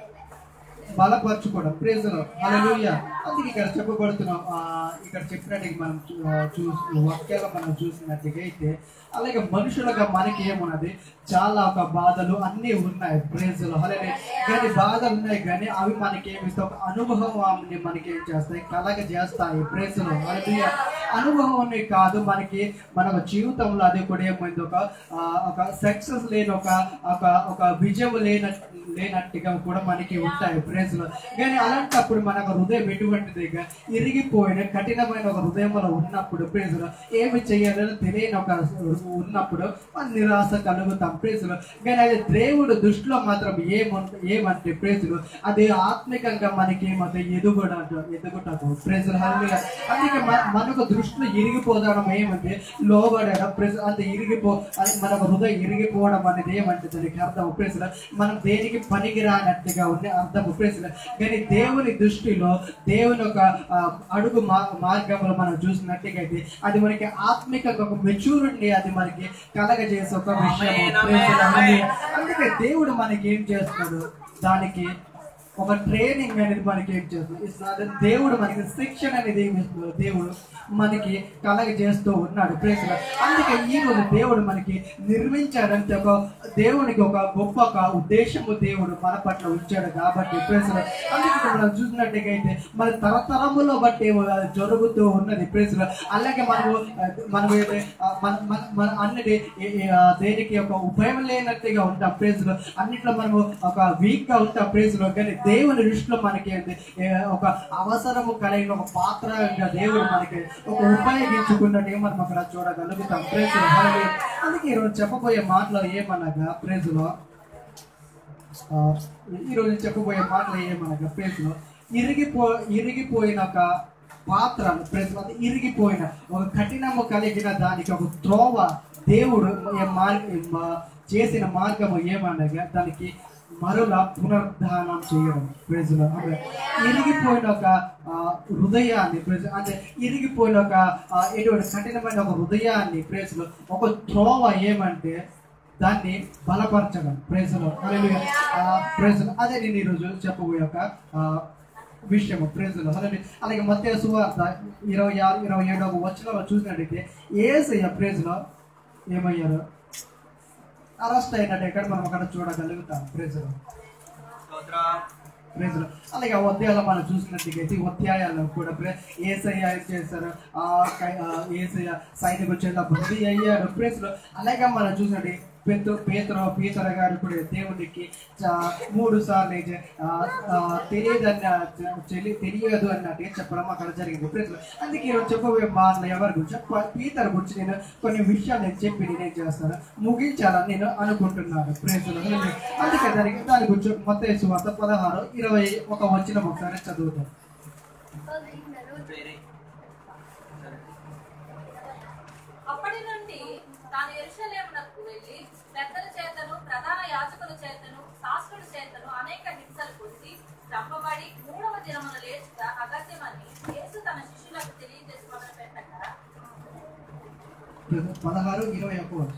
బలపరచుకోవడం. ప్రేజ్లో హల్లెలూయా. అందుకే ఇక్కడ చెప్పబడుతున్నాం, ఇక్కడ చెప్పినట్టుగా మనం వాక్యాలు మనం చూసినట్టుగా అయితే అలాగే మనుషులుగా మనకి ఏమున్నది, చాలా ఒక బాధలు అన్నీ ఉన్నాయి. ప్రేజ్లో హల్లెలూయా. కానీ బాధలు ఉన్నాయి కానీ అవి మనకి ఏమిస్తాయి, ఒక అనుభవాన్ని మనకి ఏం చేస్తాయి, కలగజేస్తాయి. ప్రేజ్లో హల్లెలూయా. అనుభవం కాదు మనకి మన జీవితంలో అది కూడా ఏమైంది, ఒక సక్సెస్ లేని ఒక విజయం లేనట్టుగా కూడా మనకి ఉంటాయి. ప్రేజ్లో కానీ అలాంటప్పుడు మన హృదయం ఎటువంటిది, ఇరిగిపోయిన కఠినమైన ఒక హృదయంలో ఉన్నప్పుడు ప్రేజ్లో ఏమి చేయాలో తెలియని ఒక ఉన్నప్పుడు మన నిరాశ కలుగుతాం. ప్రేజ్లో కానీ అది దేవుడు దృష్టిలో మాత్రం ఏమంటే ప్రేజ్లో అది ఆత్మికంగా మనకి ఏమంటే ఎదుగుటకు. ప్రేజ్లో హల్లెలూయా. అందుకే మనకు దృష్టిలో ఇరిగిపోవడం ఏమంటే లోబడడం. ప్రేజ్ అంత మన హృదయం ఇరిగిపోవడం అనేది ఏమంటే దానికి అర్థం ప్రేజ్లో మనం దేనికి పనికిరానట్టుగా ఉండే అర్థము. ప్రేజ్లో కానీ దేవుని దృష్టిలో దేవుని ఒక అడుగు మార్గంలో మనం చూసినట్టుగా అయితే అది మనకి ఆత్మికంగా ఒక మెచ్యూరిటీ అది మనకి కలగజేసే ఒక విషయం. అందుకే దేవుడు మనకి ఏం చేస్తున్నాడు, దానికి ఒక ట్రైనింగ్ అనేది మనకి ఏం చేస్తుంది, దేవుడు మనకి శిక్షణ అనేది దేవుడు మనకి కలగజేస్తూ ఉన్నాడు. ప్రేజ్లో అందుకే ఈ రోజు దేవుడు మనకి నిర్మించాడంటే ఒక దేవునికి ఒక గొప్ప ఉద్దేశము దేవుడు మన పట్ల ఉంచాడు కాబట్టి. ప్రేజ్లో అందుకే మనం చూసినట్టుగా అయితే మన తరతరములో బట్టి జరుగుతూ ఉన్నది. ప్రేజ్లో అలాగే మనం అన్నిటి దేనికి ఒక ఉపయోగం లేనట్టుగా ఉంటాం. ప్రేజ్లో అన్నిట్లో మనము ఒక వీక్ గా ఉంటాం. ప్రేజ్లో కానీ దేవుని దృష్టిలో మనకి ఒక అవసరము కలిగిన ఒక పాత్రగా దేవుడు మనకి ఒక ఉపయోగించుకున్నట్టు మనం అక్కడ చూడగలుగుతాం. ప్రేజ్లో అందుకే ఈరోజు చెప్పబోయే మాటలో ఏమనగా ప్రేజ్లో ప్రేజ్లో ఇరిగిపోయిన ఒక పాత్రలు ప్రేజ్లో ఇరిగిపోయిన ఒక కఠినము కలిగిన దానికి ఒక త్రోవ దేవుడు చేసిన మార్గము ఏమనగా దానికి మరలా పునరుద్ధానం చేయడం. ప్రేజ్లో ఇరిగిపోయిన ఒక హృదయాన్ని అంటే ఇరిగిపోయిన ఒక ఎటువంటి కఠినమైన ఒక హృదయాన్ని ప్రేజ్లో ఒక త్రోవ ఏమంటే దాన్ని బలపరచడం. ప్రేజ్లో హల్లెలూయా. ప్రేజ్లో అదే నేను ఈరోజు చెప్పబోయే ఒక విషయము. ప్రేజ్లో హల్లెలూయా. అలాగే మత్తయి సువార్త 26-27వ వచనంలో చూసినట్టయితే యేసయ్య ప్రేజ్లో ఏమయ్యారు, అరెస్ట్ అయినట్టు ఎక్కడ మనం అక్కడ చూడగలుగుతాం. ప్రేజ్లో అలాగే అధ్యాయాలు మనం చూసినట్టుగా అయితే అధ్యాయాల్లో కూడా యేసయ్య చేశారు, యేసయ్య సైనిక వచ్చేలా బందీ అయ్యారు. ప్రేజ్లో అలాగే మనం చూసినట్టు పేతురు గారు కూడా దేవుడికి 3 సార్లు తెలియదు అన్నట్టుగా చెప్పడం అక్కడ జరిగింది. అందుకే చెప్పబోయే మాటలు ఎవరి గురించి పీతర్ గురించి నేను కొన్ని విషయాలు నేను చెప్పి నేనేం చేస్తాను ముగించాలని నేను అనుకుంటున్నాను. అందుకే దాని గురించి మత్తయి సువార్త 16:21 వచ్చిన ఒకసారి చదువుతాను. అప్పటి నుండి తాను యెరూషలేమునకు వెళ్ళి పెద్దల చేతను ప్రధాన యాజకుల చేతను శాస్త్రుల చేతను అనేక హింసలు పొంది చంపబడి 3వ దినమున లేచుట అగత్యమని యేసు తన శిష్యులకు తెలియజేసి మొదలుపెట్టగా 16:21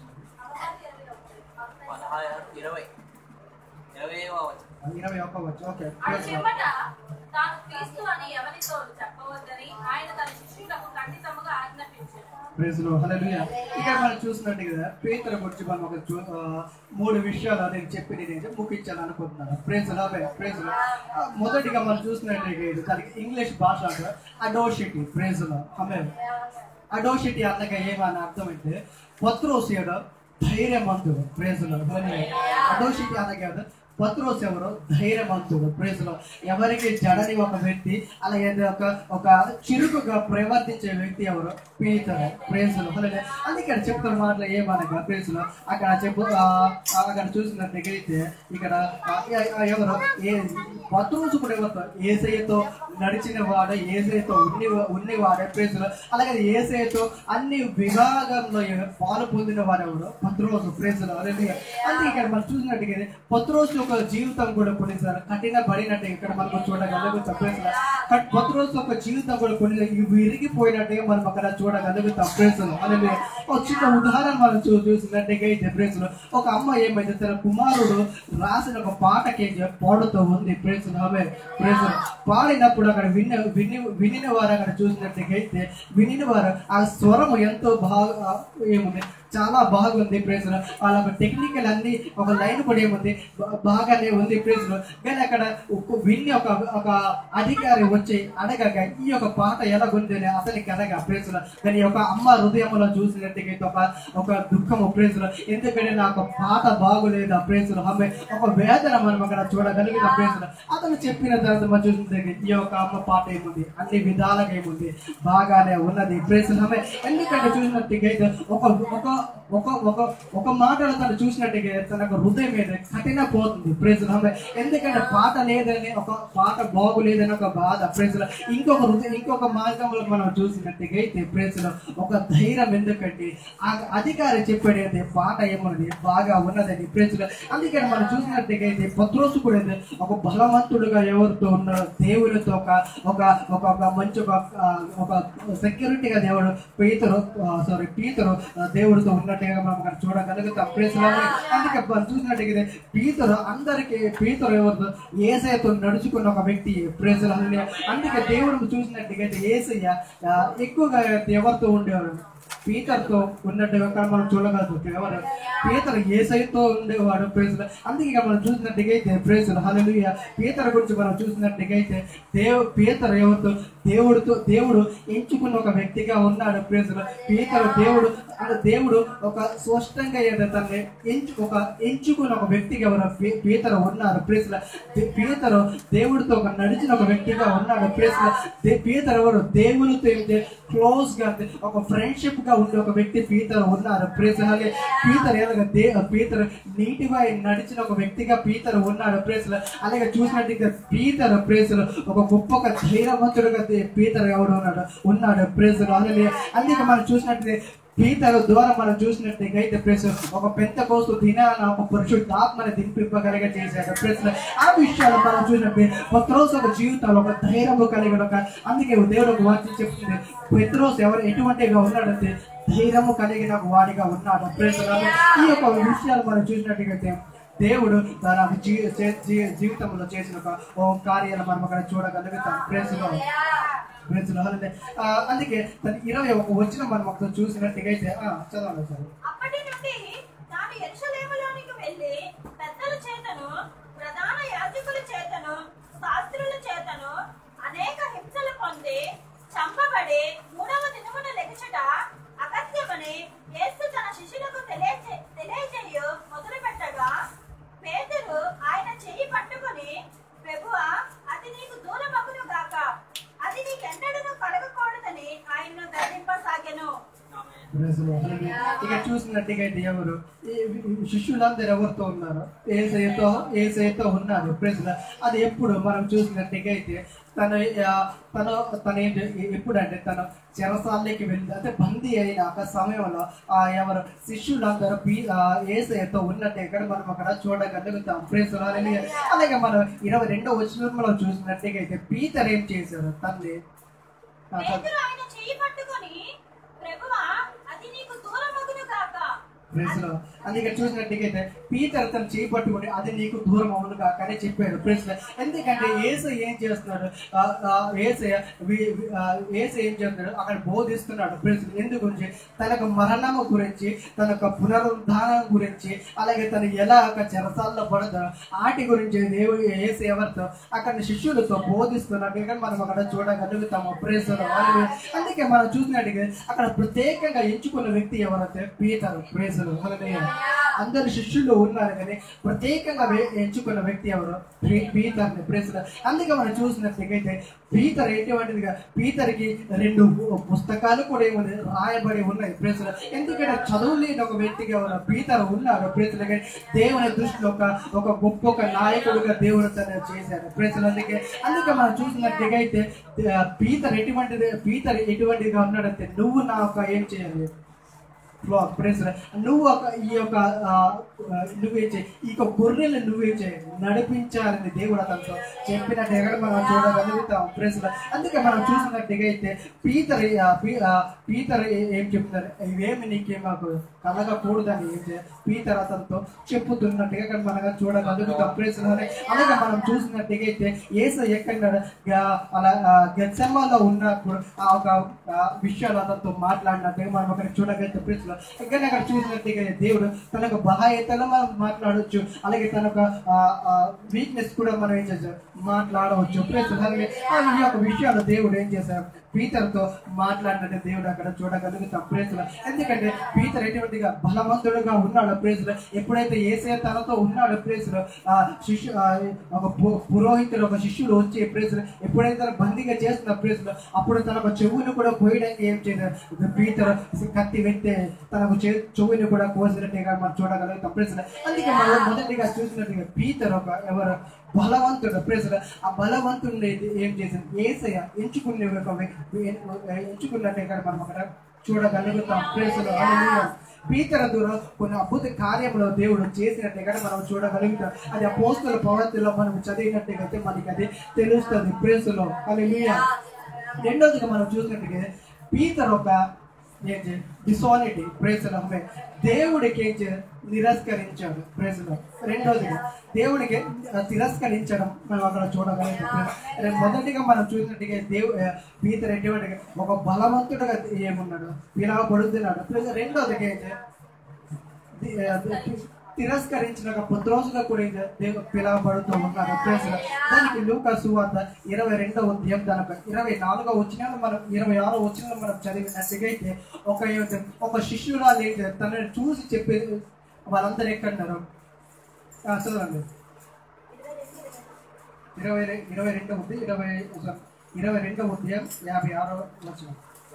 పిమ్మట తాను క్రీస్తు అని ఎవరితో చెప్పవద్దని ఆయన తన శిష్యులకు ఖండితముగా ఆజ్ఞాపించాడు. ఇక్కడ మనం చూసినట్టు కదా పేతురు గురించి మనం ఒక 3 విషయాలు నేను చెప్పి నేను ముగించాలని అనుకుంటున్నాను. మొదటిగా మనం చూసినట్టు దానికి ఇంగ్లీష్ భాష అడోషిటీ. అడోషిటీ అనగా ఏమని అర్థం అంటే పత్రోస్ ధైర్యవంతుడు. అడోషిటీ అనగా పత్రోస్ ఎవరు? ధైర్యవంతుడు. ఎవరికి జడని ఒక వ్యక్తి, అలాగే ఒక చిరుకుగా ప్రవర్తించే వ్యక్తి ఎవరు? పేతురు. అందుకే చెప్తున్న మాటలు ఏమనగా అక్కడ చూసినట్టయితే ఇక్కడ ఎవరు పత్రోసు కూడా ఎవరు? యేసయ్యతో నడిచిన వాడు, యేసయ్యతో ఉన్నవాడే పేతురు. అలాగే యేసయ్యతో అన్ని విభాగంలో పాలు పొందిన వాడు ఎవరు? పత్రోసు. అందుకే ఇక్కడ మనం చూసినట్టుగా పత్రోసు జీవితం కూడా కొన్నిసార్లు కఠినపడినట్టు ఇక్కడ మనకు చూడగలుగుతాం. పత్రోసు ఒక జీవితం కూడా కొన్ని విరిగిపోయినట్టుగా మనం అక్కడ చూడగలుగుతాం. ఒక చిన్న ఉదాహరణ మనం చూసినట్టుగా ఒక అమ్మ ఏమైతే తన కుమారుడు రాసిన ఒక పాటకి పాడుతూ ఉంది. పాడినప్పుడు అక్కడ వినిన వారు అక్కడ చూసినట్టుగా వినిన వారు ఆ స్వరం ఎంతో బాగా ఏముంది, చాలా బాగుంది. వాళ్ళ టెక్నికల్ అన్ని ఒక లైన్ కూడా ఏముంది, బాగానే ఉంది. కానీ అక్కడ విన్ని ఒక అధికారి వచ్చి అడగగా ఈ యొక్క పాట ఎలాగుంది అని అతనికి అడగా కానీ ఒక అమ్మ హృదయంలో చూసినట్టుగా ఒక దుఃఖము. ఎందుకంటే నాకు పాట బాగులేదు. ఒక వేదన మనం అక్కడ చూడగలిగిన. అతను చెప్పిన తర్వాత మనం చూసినట్టుగా ఈ యొక్క అమ్మ పాట ఏముంది, అన్ని విధాలుగా ఏముంది, బాగానే ఉన్నది. ఎందుకంటే చూసినట్టుగా ఒక మాటలు తను చూసినట్టుగా తనకు హృదయం మీద కఠిన పోతుంది. ఎందుకంటే పాట లేదని, ఒక పాట బాగులేదని ఒక బాధ. ఇంకొక మార్గంలో మనం చూసినట్టుగా అయితే ఒక ధైర్యం. ఎందుకంటే ఆ అధికారి చెప్పాడు పాట ఏమన్నది బాగా ఉన్నదని. అందుకని మనం చూసినట్టుగా అయితే పత్రోసు కూడా ఒక బలవంతుడుగా ఎవరితో ఉన్నాడు? దేవుడితో ఒక మంచి ఒక సెక్యూరిటీగా దేవుడు పీతరు దేవుడితో ఉన్నట్టుగా మనం అక్కడ చూడగలుగుతాం. అందుకే చూసినట్టుగా పీతరు ఎవరితో? యేసయ్యతో నడుచుకున్న ఒక వ్యక్తి. అందుకే దేవుడు చూసినట్టుగా యేసయ్య ఎక్కువగా ఎవరితో ఉండేవాడు? పీతర్తో ఉన్నట్టుగా మనం చూడగలుగుతాం. ఎవరు? పీతరు యేసయ్యతో ఉండేవాడు. అందుకే మనం చూసినట్టుగా అయితే పీతరు గురించి మనం చూసినట్టుగా అయితే పీతరు ఎవరితో? దేవుడు ఎంచుకున్న ఒక వ్యక్తిగా ఉన్నాడు. దేవుడు ఒక స్పష్టంగా తనని ఎంచుకున్న ఒక వ్యక్తిగా ఎవరు? పీతరు ఉన్నారు. పీతరు దేవుడితో నడిచిన ఒక వ్యక్తిగా ఉన్నాడు. పీతరు ఎవరు? దేవుడితో క్లోజ్ గా ఒక ఫ్రెండ్షిప్ గా ఉండే ఒక వ్యక్తి పీతరు ఉన్నారు. పీతరు నీటిపై నడిచిన ఒక వ్యక్తిగా పీతరు ఉన్నాడు. అలాగే చూసినట్టుగా పీతరు ఒక గొప్ప ధైర్యవంతుడుగా పీతరు ఎవడు ఉన్నాడు. అందుకే మనం చూసినట్టు పీతరు ద్వారా మనం చూసినట్టుగా అయితే ఒక పెంతెకోస్తు దినాన ఒక పరిశుద్ధాత్మని దింపింపగలిగ చేశాడు. ఆ విషయాలు మనం చూసినట్టు పత్రోసు ఒక జీవితంలో ఒక ధైర్యము కలిగిన అందుకే దేవుడు ఒక వాక్యం చెప్తుంది, పత్రోసు ఎటువంటిగా ఉన్నాడంటే ధైర్యము కలిగిన వాడిగా ఉన్నాడు. ఈ యొక్క విషయాలు మనం చూసినట్టుగైతే దేవుడు తన జీవితంలో చేసిన ఒక కార్యాలు మనం అక్కడ చూడగలుగుతాం. అందుకే 21 వచ్చిన మనం ఒకసారి చూసినట్టుగా అయితే చదవండి సార్. అప్పటి నుండి తాను యెరూషలేములోనికి వెళ్ళి పెద్దల చేతను ప్రధాన యాజకుల చేతను శాస్త్రుల చేతను అనేక హింసలు పొంది చంపబడి 3వ దినమున లెగుచుట అగత్యమని యేసు తన శిష్యులకు తెలియజేయు ఇక చూసినట్టుగైతే ఎవరు శిష్యులందరూ ఎవరితో ఉన్నారు? ఏసైతో ఉన్నారు. ప్రజలు అది ఎప్పుడు మనం చూసినట్టుగైతే తన ఎప్పుడంటే తను చెరసాలకి వెళ్ళి అంటే బందీ అయిన ఒక సమయంలో ఎవరు శిష్యులందరూ ఏసైతో ఉన్నట్టు ఇక్కడ మనం అక్కడ చూడగలుగుతాం. ప్రజలు అలాగే మనం 22వ వచనంలో చూసినట్టుగైతే పీతర్ ఏం చేశారు? తండ్రి ఆయన చెయ్యి పట్టుకొని ప్రభువా అది నీకు దూరమగును గాక. అందుకే చూసినట్టుగైతే పీతర్ తను చేయి పట్టుకుని అది నీకు దూరం అవును కాక అని చెప్పాడు. ఎందుకంటే యేసయ్య ఏం చేస్తున్నాడు? యేసయ్య ఏం చేస్తున్నాడు? అక్కడ బోధిస్తున్నాడు. ఎందు గురించి? తనకు మరణము గురించి, తనకు పునరుద్ధానం గురించి, అలాగే తను ఎలా ఒక చెరసాల్లో పడతాడు వాటి గురించి దేవుడు యేసయ్య ఎవరితో అక్కడ శిష్యులతో బోధిస్తున్నాడు. కానీ మనం అక్కడ చూడగలుగుతాము. అందుకే మనం చూసినట్టుగా అక్కడ ప్రత్యేకంగా ఎంచుకున్న వ్యక్తి ఎవరైతే పీతరు. అందరు శిష్యులు ఉన్నారు కానీ ప్రత్యేకంగా ఎంచుకున్న వ్యక్తి ఎవరు? పీతర్ని. అందుకే మనం చూసినట్లయితే పీతర్ ఎటువంటిదిగా పీతర్కి 2 పుస్తకాలు కూడా ఏముంది రాయబడి ఉన్నాయి. ఎందుకంటే చదువు లేని ఒక వ్యక్తిగా ఎవరు? పీతర్ ఉన్నారు. దేవుని దృష్టిలో ఒక గొప్ప నాయకుడిగా దేవుడు తను చేశారు. అందుకే మనం చూసినట్టుగా అయితే పీతర్ ఎటువంటిదిగా ఉన్నాడంటే నువ్వు నా ఒక ఏం చేయాలి? నువ్వు నువ్వే చేయి, ఈ గొర్రెలు నువ్వే చేయాలి, నడిపించాలని దేవుడు అతనితో చెప్పినట్టు ఎక్కడ మనం చూడగలుగుతాం. అందుకే మనం చూసినట్టుగా అయితే పీతర్ ఏం చెప్తున్నారు? ఇవేమి నీకే మాకు కలగకూడదని పీతర్ అతనితో చెప్పుతున్నట్టుగా మనం చూడగలుగుతాం. అలాగే మనం చూసినట్టుగా అయితే యేసయ్య ఎక్కడ అలా గెత్సెమలో ఉన్నప్పుడు ఆ ఒక విషయాలు అతనితో మాట్లాడినట్టుగా మనం అక్కడ చూడగలుగుతాం. ఇక్కడ అక్కడ చూసినట్టుగా దేవుడు తనకు బలాయితలో మనం మాట్లాడవచ్చు, అలాగే తనకు వీక్నెస్ కూడా మనం ఏం చేసాం మాట్లాడవచ్చు. అలాగే ఈ యొక్క విషయాలు దేవుడు ఏం చేశారు? పీతర్తో మాట్లాడినట్టు దేవుడు అక్కడ చూడగలుగుతాం. ఎందుకంటే పీతర్ ఎటువంటిగా బలవంతుడుగా ఉన్నాడు. ఎప్పుడైతే యేసయ్య తనతో ఉన్నాడు ఒక పురోహితుడు ఒక శిష్యుడు వచ్చి ఎప్పుడైతే బందీగా చేస్తున్న అప్పుడు తనకు చెవుని కూడా కోయడానికి ఏం చేశారు? పీతర్ కత్తి వెత్తే తనకు చెవుని కూడా కోసినట్టుగా మనం చూడగలుగుతాం. అందుకే మనం మొదటిగా చూసినట్టుగా పీతర్ ఒక ఎవరు? బలవంతుడు. ఆ బలవంతుడిని ఏం చేసింది? యేసయ్య ఎంచుకున్నట్టుగా మనం అక్కడ చూడగలుగుతాం. పీతర్ ద్వారా కొన్ని అద్భుత కార్యంలో దేవుడు చేసినట్టుగా మనం చూడగలుగుతాం. అది అపోస్తల ప్రవర్తనలో మనం చదివినట్టుగా అయితే మనకి అది తెలుస్తుంది. ప్రేసులో రెండోదిగా మనం చూసినట్టుగా పీతర్ ఒక డిసానిటీ దేవుడికి నిరస్కరించాడు. రెండోదిగా దేవుడికి తిరస్కరించడం మనం అక్కడ చూడగలుగుతాం. మొదటిగా మనం చూసినట్టుగా పీతర్ ఎటువంటిగా ఒక బలవంతుడుగా ఏమున్నాడు? పిలవబడుతున్నాడు. రెండోదిగా తిరస్కరించిన పుత్రోసుగా కూడా పిలవబడుతూ ఉన్నారు. దానికి లూకా సువార్త 22వ అధ్యాయం దానికి 24వ వచనాలు మనం 26వ వచనాలు మనం చదివినట్టుగా అయితే ఒక శిష్యురాలు తనని చూసి చెప్పేది వాళ్ళందరూ ఎక్కడున్నారు? చదవండి. 22వ అధ్యాయం 56వ వచనం.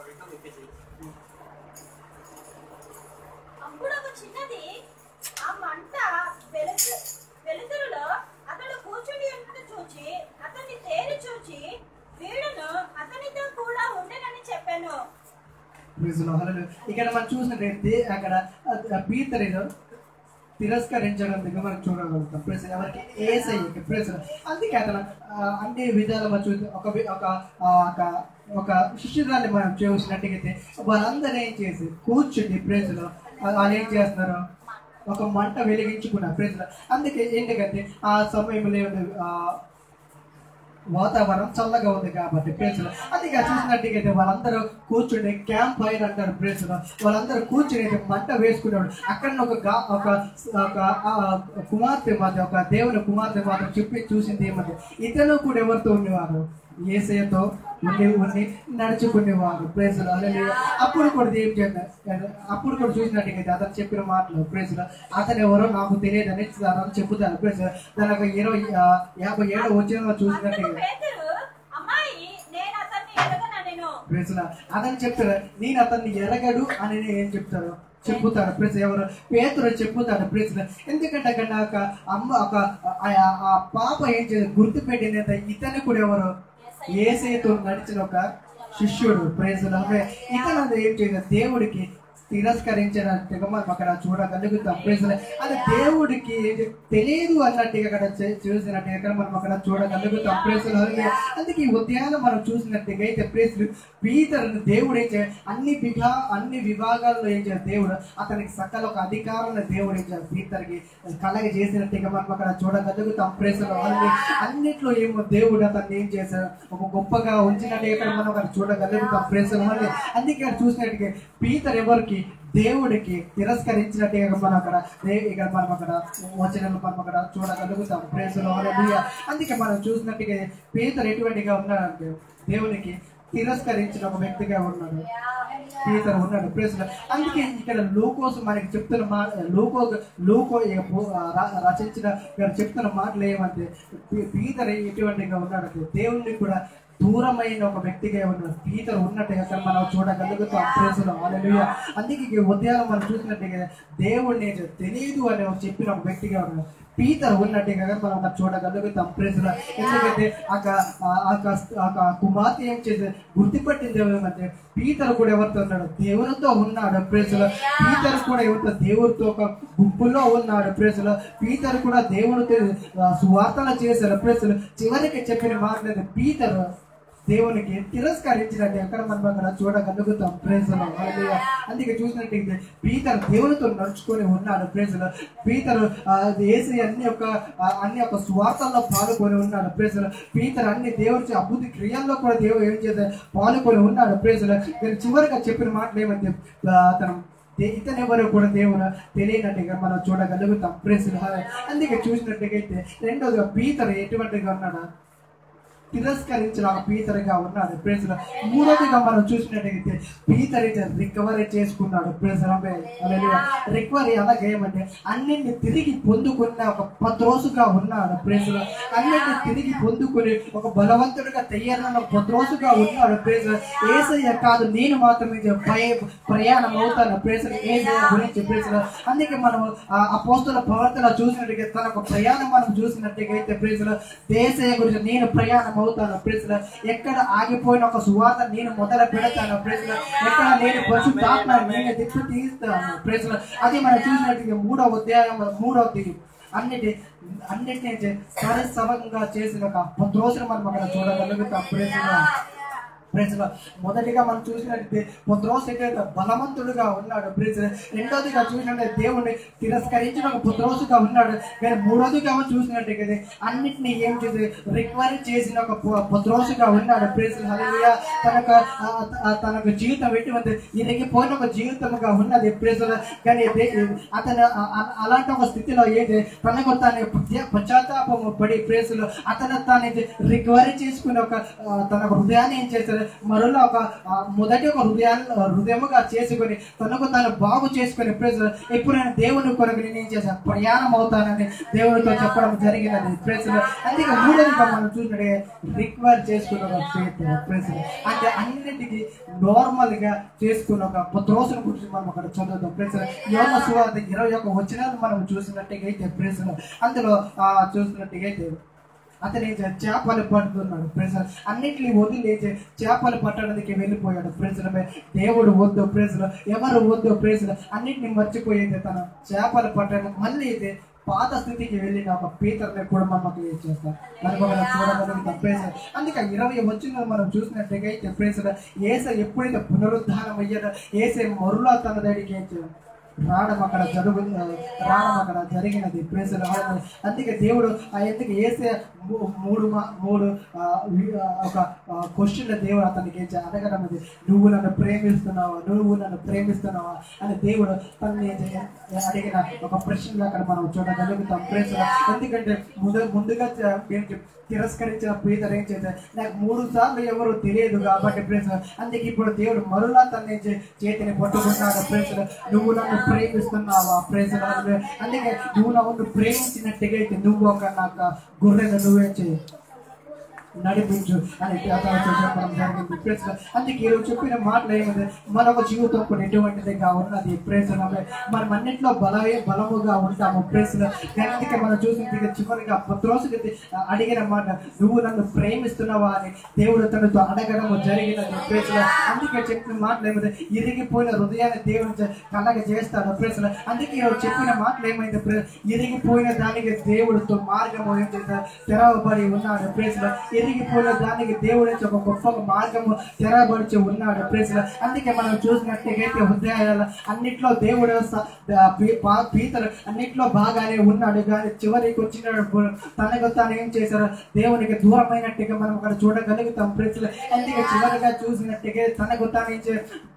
ఆ మంట వెలుతురులో అతడు కూర్చుని ఉన్నది చూచి అతన్ని తేరి చూచి వీడును అతనితో కూడా ఉండనని చెప్పాను. ఇక్కడ మనం చూసినట్లయితే అక్కడ పీతరును తిరస్కరించడం దగ్గర మనం చూడగలుగుతాం. ఎవరికి? యేసయ్యకి. అందుకే అతను అన్ని విధాలు మనం చూసి ఒక శిష్యురాన్ని మనం చూసినట్టుగైతే వాళ్ళందరూ ఏం చేసి కూర్చుని వాళ్ళు ఏం చేస్తున్నారు? ఒక మంట వెలిగించుకున్నారు. అందుకే ఏంటంటే ఆ సమయంలో వాతావరణం చల్లగా ఉంది కాబట్టి అందుకే చూసినట్టుగైతే వాళ్ళందరూ కూర్చుని క్యాంప్ ఫైర్ అంటారు. వాళ్ళందరూ కూర్చుని మంట వేసుకున్నాడు. అక్కడ ఒక కుమార్తె మాత్రం ఒక దేవుని కుమార్తె మాత్రం చెప్పి చూసింది ఏమంటే ఇతను కూడా ఎవరితో ఉండేవారు? యేసయ్యతో ఉండి నడుచుకునేవారు. అప్పుడు కూడా ఏం చేస్తారు? అప్పుడు కూడా చూసినట్టుగా అతను చెప్పిన మాటలు అతను ఎవరో నాకు తెలియదని అతను చెబుతారు. దానికి 57వ వచనంలో చూసినట్టుగా అమ్మాయి నేను అతన్ని ఎరగను. ప్రేసలా అతను చెప్తాడు నేను అతన్ని ఎరగడు అని ఏం చెప్తాడు చెప్పుతాడు ప్రేస ఎవరు పేతురు చెప్పుతాడు ప్రేస ఎందుకంటే అక్కడ ఒక అమ్మ ఒక ఆ పాప ఏం చేయాలి గుర్తు పెట్టిన ఇతను కూడా ఎవరు యేసేతో నడిచిన ఒక శిష్యుడు ప్రేసలు ఇతను ఏం చేయాలి దేవుడికి తిరస్కరించినట్టుగా మనం అక్కడ చూడగలుగుతాం ప్రేసలు అది దేవుడికి తెలియదు అన్నట్టుగా అక్కడ చూసినట్టుగా అక్కడ మనం అక్కడ చూడగలుగుతాం ప్రేసలు అందుకే ఈ ఉదయాన్నం మనం చూసినట్టుగా అయితే ప్రేసలు పీతరుని దేవుడు ఏం చేయాలి అన్ని విభాగాల్లో ఏం చేయాలి దేవుడు అతనికి సకల ఒక అధికారాన్ని దేవుడు ఏం చేయాలి పీతరికి కలగ చేసినట్టుగా మనం అక్కడ చూడగలుగుతాం ప్రేసలు అన్నిట్లో ఏమో దేవుడు అతన్ని ఏం చేశాడు ఒక గొప్పగా ఉంచినట్టుగా ఇక్కడ మనం అక్కడ చూడగలుగుతాం ప్రేసలు అందుకే ఇక్కడ చూసినట్టుగా పీతరు ఎవరికి దేవుడికి తిరస్కరించినట్టుగా మనం అక్కడ ఇక్కడ మనం అక్కడ వచనాలు మనం అక్కడ చూడగలుగుతాం ప్రేసలు అందుకే మనం చూసినట్టుగా పీతరు ఎటువంటిగా ఉన్నాడంటే దేవునికి తిరస్కరించిన ఒక వ్యక్తిగా ఉన్నాడు పీతరు ఉన్నాడు ప్రేసలు అందుకే ఇక్కడ లూకోసు మనకి చెప్తున్న లూకో రచించిన చెప్తున్న మాటలు ఏమంటే పీతరు ఎటువంటిగా ఉన్నాడంటే దేవుడిని కూడా దూరమైన ఒక వ్యక్తిగా ఉన్నాడు పీతరు ఉన్నట్టుగా మనం చూడగలుగుతాం ప్రేసలు హల్లెలూయా అందుకే ఉదయాన్నం మనం చూసినట్టుగా దేవుడిని తెలియదు అని చెప్పిన ఒక వ్యక్తిగా ఉన్నాడు పీతరు ఉన్నట్టుగా మనం అక్కడ చూడగలుగుతాం ప్రేసలు ఎందుకంటే ఆ కుమార్తె ఏం చేసి గుర్తుపట్టింది ఏమంటే పీతరు కూడా ఎవరితో ఉన్నాడు దేవునితో ఉన్నాడు ప్రేసలు పీతరు కూడా ఎవరితో దేవుడితో ఒక గుంపులో ఉన్నాడు ప్రేసలు పీతరు కూడా దేవునితో సువార్తన చేశారు ప్రేసలు చివరికి చెప్పిన మాటలేదు పీతరు దేవునికి తిరస్కరించినట్టు ఎక్కడ మనం అక్కడ చూడగలుగుతాం ప్రేసలు అందుకే చూసినట్టయితే పీతరు దేవునితో నడుచుకొని ఉన్నాడు ప్రేసలు పీతరు వేసి అన్ని ఒక స్వార్థంలో పాల్గొని ఉన్నాడు ప్రేసలు పీతరు అన్ని దేవుడి అద్భుత క్రియల్లో కూడా దేవుడు ఏం చేశారు పాల్గొని ఉన్నాడు ప్రేసలు నేను చివరిగా చెప్పిన మాటలు ఏమంటే అతను ఇతను ఎవరు కూడా దేవుడు తెలియనట్టుగా మనం చూడగలుగుతాం ప్రేసలు అందుకే చూసినట్టుగా అయితే రెండోదిగా పీతరు ఎటువంటిగా ఉన్నాడు తిరస్కరించిన పీతరుగా ఉన్నాడు ప్రేసలు మూడోదిగా మనం చూసినట్టయితే పీతరు రికవరీ చేసుకున్నాడు ప్రేసలు రికవరీ అలాగే ఏమంటే అన్నింటిని తిరిగి పొందుకున్న ఒక పత్రోసుగా ఉన్నాడు ప్రేసలు అన్నింటిని తిరిగి పొందుకుని ఒక బలవంతుడిగా తయారైన పత్రోసుగా ఉన్నాడు ప్రేసలు యేసయ్య కాదు నేను మాత్రమే ప్రయాణం అవుతాను ప్రేసలు యేసయ్య గురించి ప్రేసలు అందుకే మనం అపోస్తల ప్రవర్తన చూసినట్టుగా తన ఒక ప్రయాణం మనం చూసినట్టుగా అయితే ప్రేసలు యేసయ్య గురించి నేను ప్రయాణం అవుతాను ప్రేసలు ఎక్కడ ఆగిపోయిన ఒక సువార్త నేను మొదలు పెడతాను ప్రేసలు ఎక్కడ నేను పరిశుద్ధాత్మ నేను దిక్కు తీస్తాను ప్రేసలు అది మనం చూసినట్టుగా 3వ అధ్యాయం 3వ అన్నిటినీ సరసవంగా చేసిన ఒక 10 రోజులు మనం అక్కడ చూడగలుగుతాం ప్రేసలు మొదటిగా మనం చూసినట్లయితే పత్రోసు బలవంతుడుగా ఉన్నాడు ప్రేసలు రెండోదిగా చూసినట్లయితే దేవుణ్ణి తిరస్కరించిన ఒక పత్రోసుగా ఉన్నాడు కానీ మూడోదిగా చూసినట్టయితే అన్నిటినీ ఏం చేసి రికవరీ చేసిన ఒక పత్రోసుగా ఉన్నాడు ప్రేసలు హల్లెలూయా తనకు జీవితం ఎటువంటి ఇరిగిపోయిన ఒక జీవితముగా ఉన్నది ప్రేసలు కానీ అతను అలాంటి ఒక స్థితిలో ఏంటి తనకు తాను పశ్చాత్తాపము పడి ప్రేసలు అతను తాను రికవరీ చేసుకుని ఒక తన హృదయాన్ని ఏం చేశారు మరొక ఒక మొదటి ఒక హృదయముగా చేసుకుని తనకు తాను బాగు చేసుకుని ఎప్పుడు నేను దేవుని కొరకు నేను చేశాను ప్రయాణం అవుతానని దేవుడితో చెప్పడం జరిగినది ప్రేసలు అందుకే మూడోదిగా మనం చూసినట్టు రికవర్ చేసుకున్న ప్రేసలు అంటే అన్నిటికీ నార్మల్ గా చేసుకున్న ఒక 10 రోజుల గురించి మనం అక్కడ చదువుతాం ప్రేసలు యోహాను సువార్త 21 వచనాలు మనం చూసినట్టుగా అయితే ప్రేసలు అందులో చూసినట్టుగా అయితే అతను చేపలు పడుతున్నాడు ప్రేసలు అన్నింటినీ వదిలేసి చేపలు పట్టడానికి వెళ్ళిపోయాడు ప్రేసలు దేవుడు వద్దు ప్రేసలు ఎవరు వద్దు ప్రేసలు అన్నింటినీ మర్చిపోయేది తన చేపలు పట్టడానికి మళ్ళీ అయితే పాత స్థితికి వెళ్ళిన ఒక పీతరుని కూడా మనకు చేస్తాం మనకు చూడగలుగుతాం ప్రేసలు అందుకే 20 వచనాలు మనం చూసినట్టుగా అయితే ప్రేసలు యేసు ఎప్పుడైతే పునరుద్ధానం అయ్యాడో యేసు మరులా తన దగ్గరికి ఏం చేయాలి రావడం అక్కడ జరిగినది ప్రేసలు అందుకే దేవుడు ఎందుకు వేసే మూడు ఒక క్వశ్చన్ దేవుడు అతనికి అడగడం అది నువ్వు నన్ను ప్రేమిస్తున్నావా అని దేవుడు తనని అడిగిన ఒక ప్రశ్నలు అక్కడ మనం చూడగలుగుతాం ప్రేసలు ఎందుకంటే ముందుగా తిరస్కరించిన పీతరు ఏం చేశారు నాకు 3 సార్లు ఎవరు తెలియదు కాబట్టి ప్రేసలు అందుకే ఇప్పుడు దేవుడు మరులా తన చేతిని పట్టుకున్నాడు ప్రేసలు నువ్వు నన్ను ప్రేమిస్తున్నావా ప్రేసలు అందుకే నువ్వు నన్ను ప్రేమించినట్టుగా అయితే నువ్వు ఒక నాకు గొర్రెను నువ్వే చేయి నడిపించు అని చెప్పడం జరిగింది. ప్రేస్ అందుకే ఈరోజు చెప్పిన మాటలు ఏమైంది, మనొక జీవితం కూడా ఎటువంటిదిగా ఉన్నది. ప్రేస్ మనం అన్నింటిలో బలముగా ఉంటాము. ప్రేస్ అందుకే మనం చూసిన చివరిగా పత్రోసుకి అడిగిన మాట, నువ్వు నన్ను ప్రేమిస్తున్నావా అని దేవుడు తనతో అడగడము జరిగినది. ప్రేస్ అందుకే చెప్పిన మాటలు ఏమైంది, ఇరిగిపోయిన హృదయాన్ని దేవుడు కలగ చేస్తాడు. ప్రేస్ అందుకే చెప్పిన మాటలు ఏమైంది, ఇరిగిపోయిన దానికి దేవుడితో మార్గము ఏం చేస్తాడు, తెరవబడి ఉన్నాడు. ప్రేస్ ఇరిగిపోయిన దానికి దేవుడు ఒక గొప్ప మార్గము తెరవబడి ఉన్నాడు. ప్రేస్ అందుకే మనం చూసినట్టయితే హృదయాల అన్నిట్లో దేవుడు పీతలు అన్నిట్లో బాగానే ఉన్నాడు, కానీ చివరికి వచ్చినప్పుడు తనకు తాను ఏం చేశారు, దేవునికి దూరమైనట్టుగా మనం అక్కడ చూడగలుగుతాం. ప్రేస్ అందుకే చివరిగా చూసినట్టుగా తనకు తాను ఏం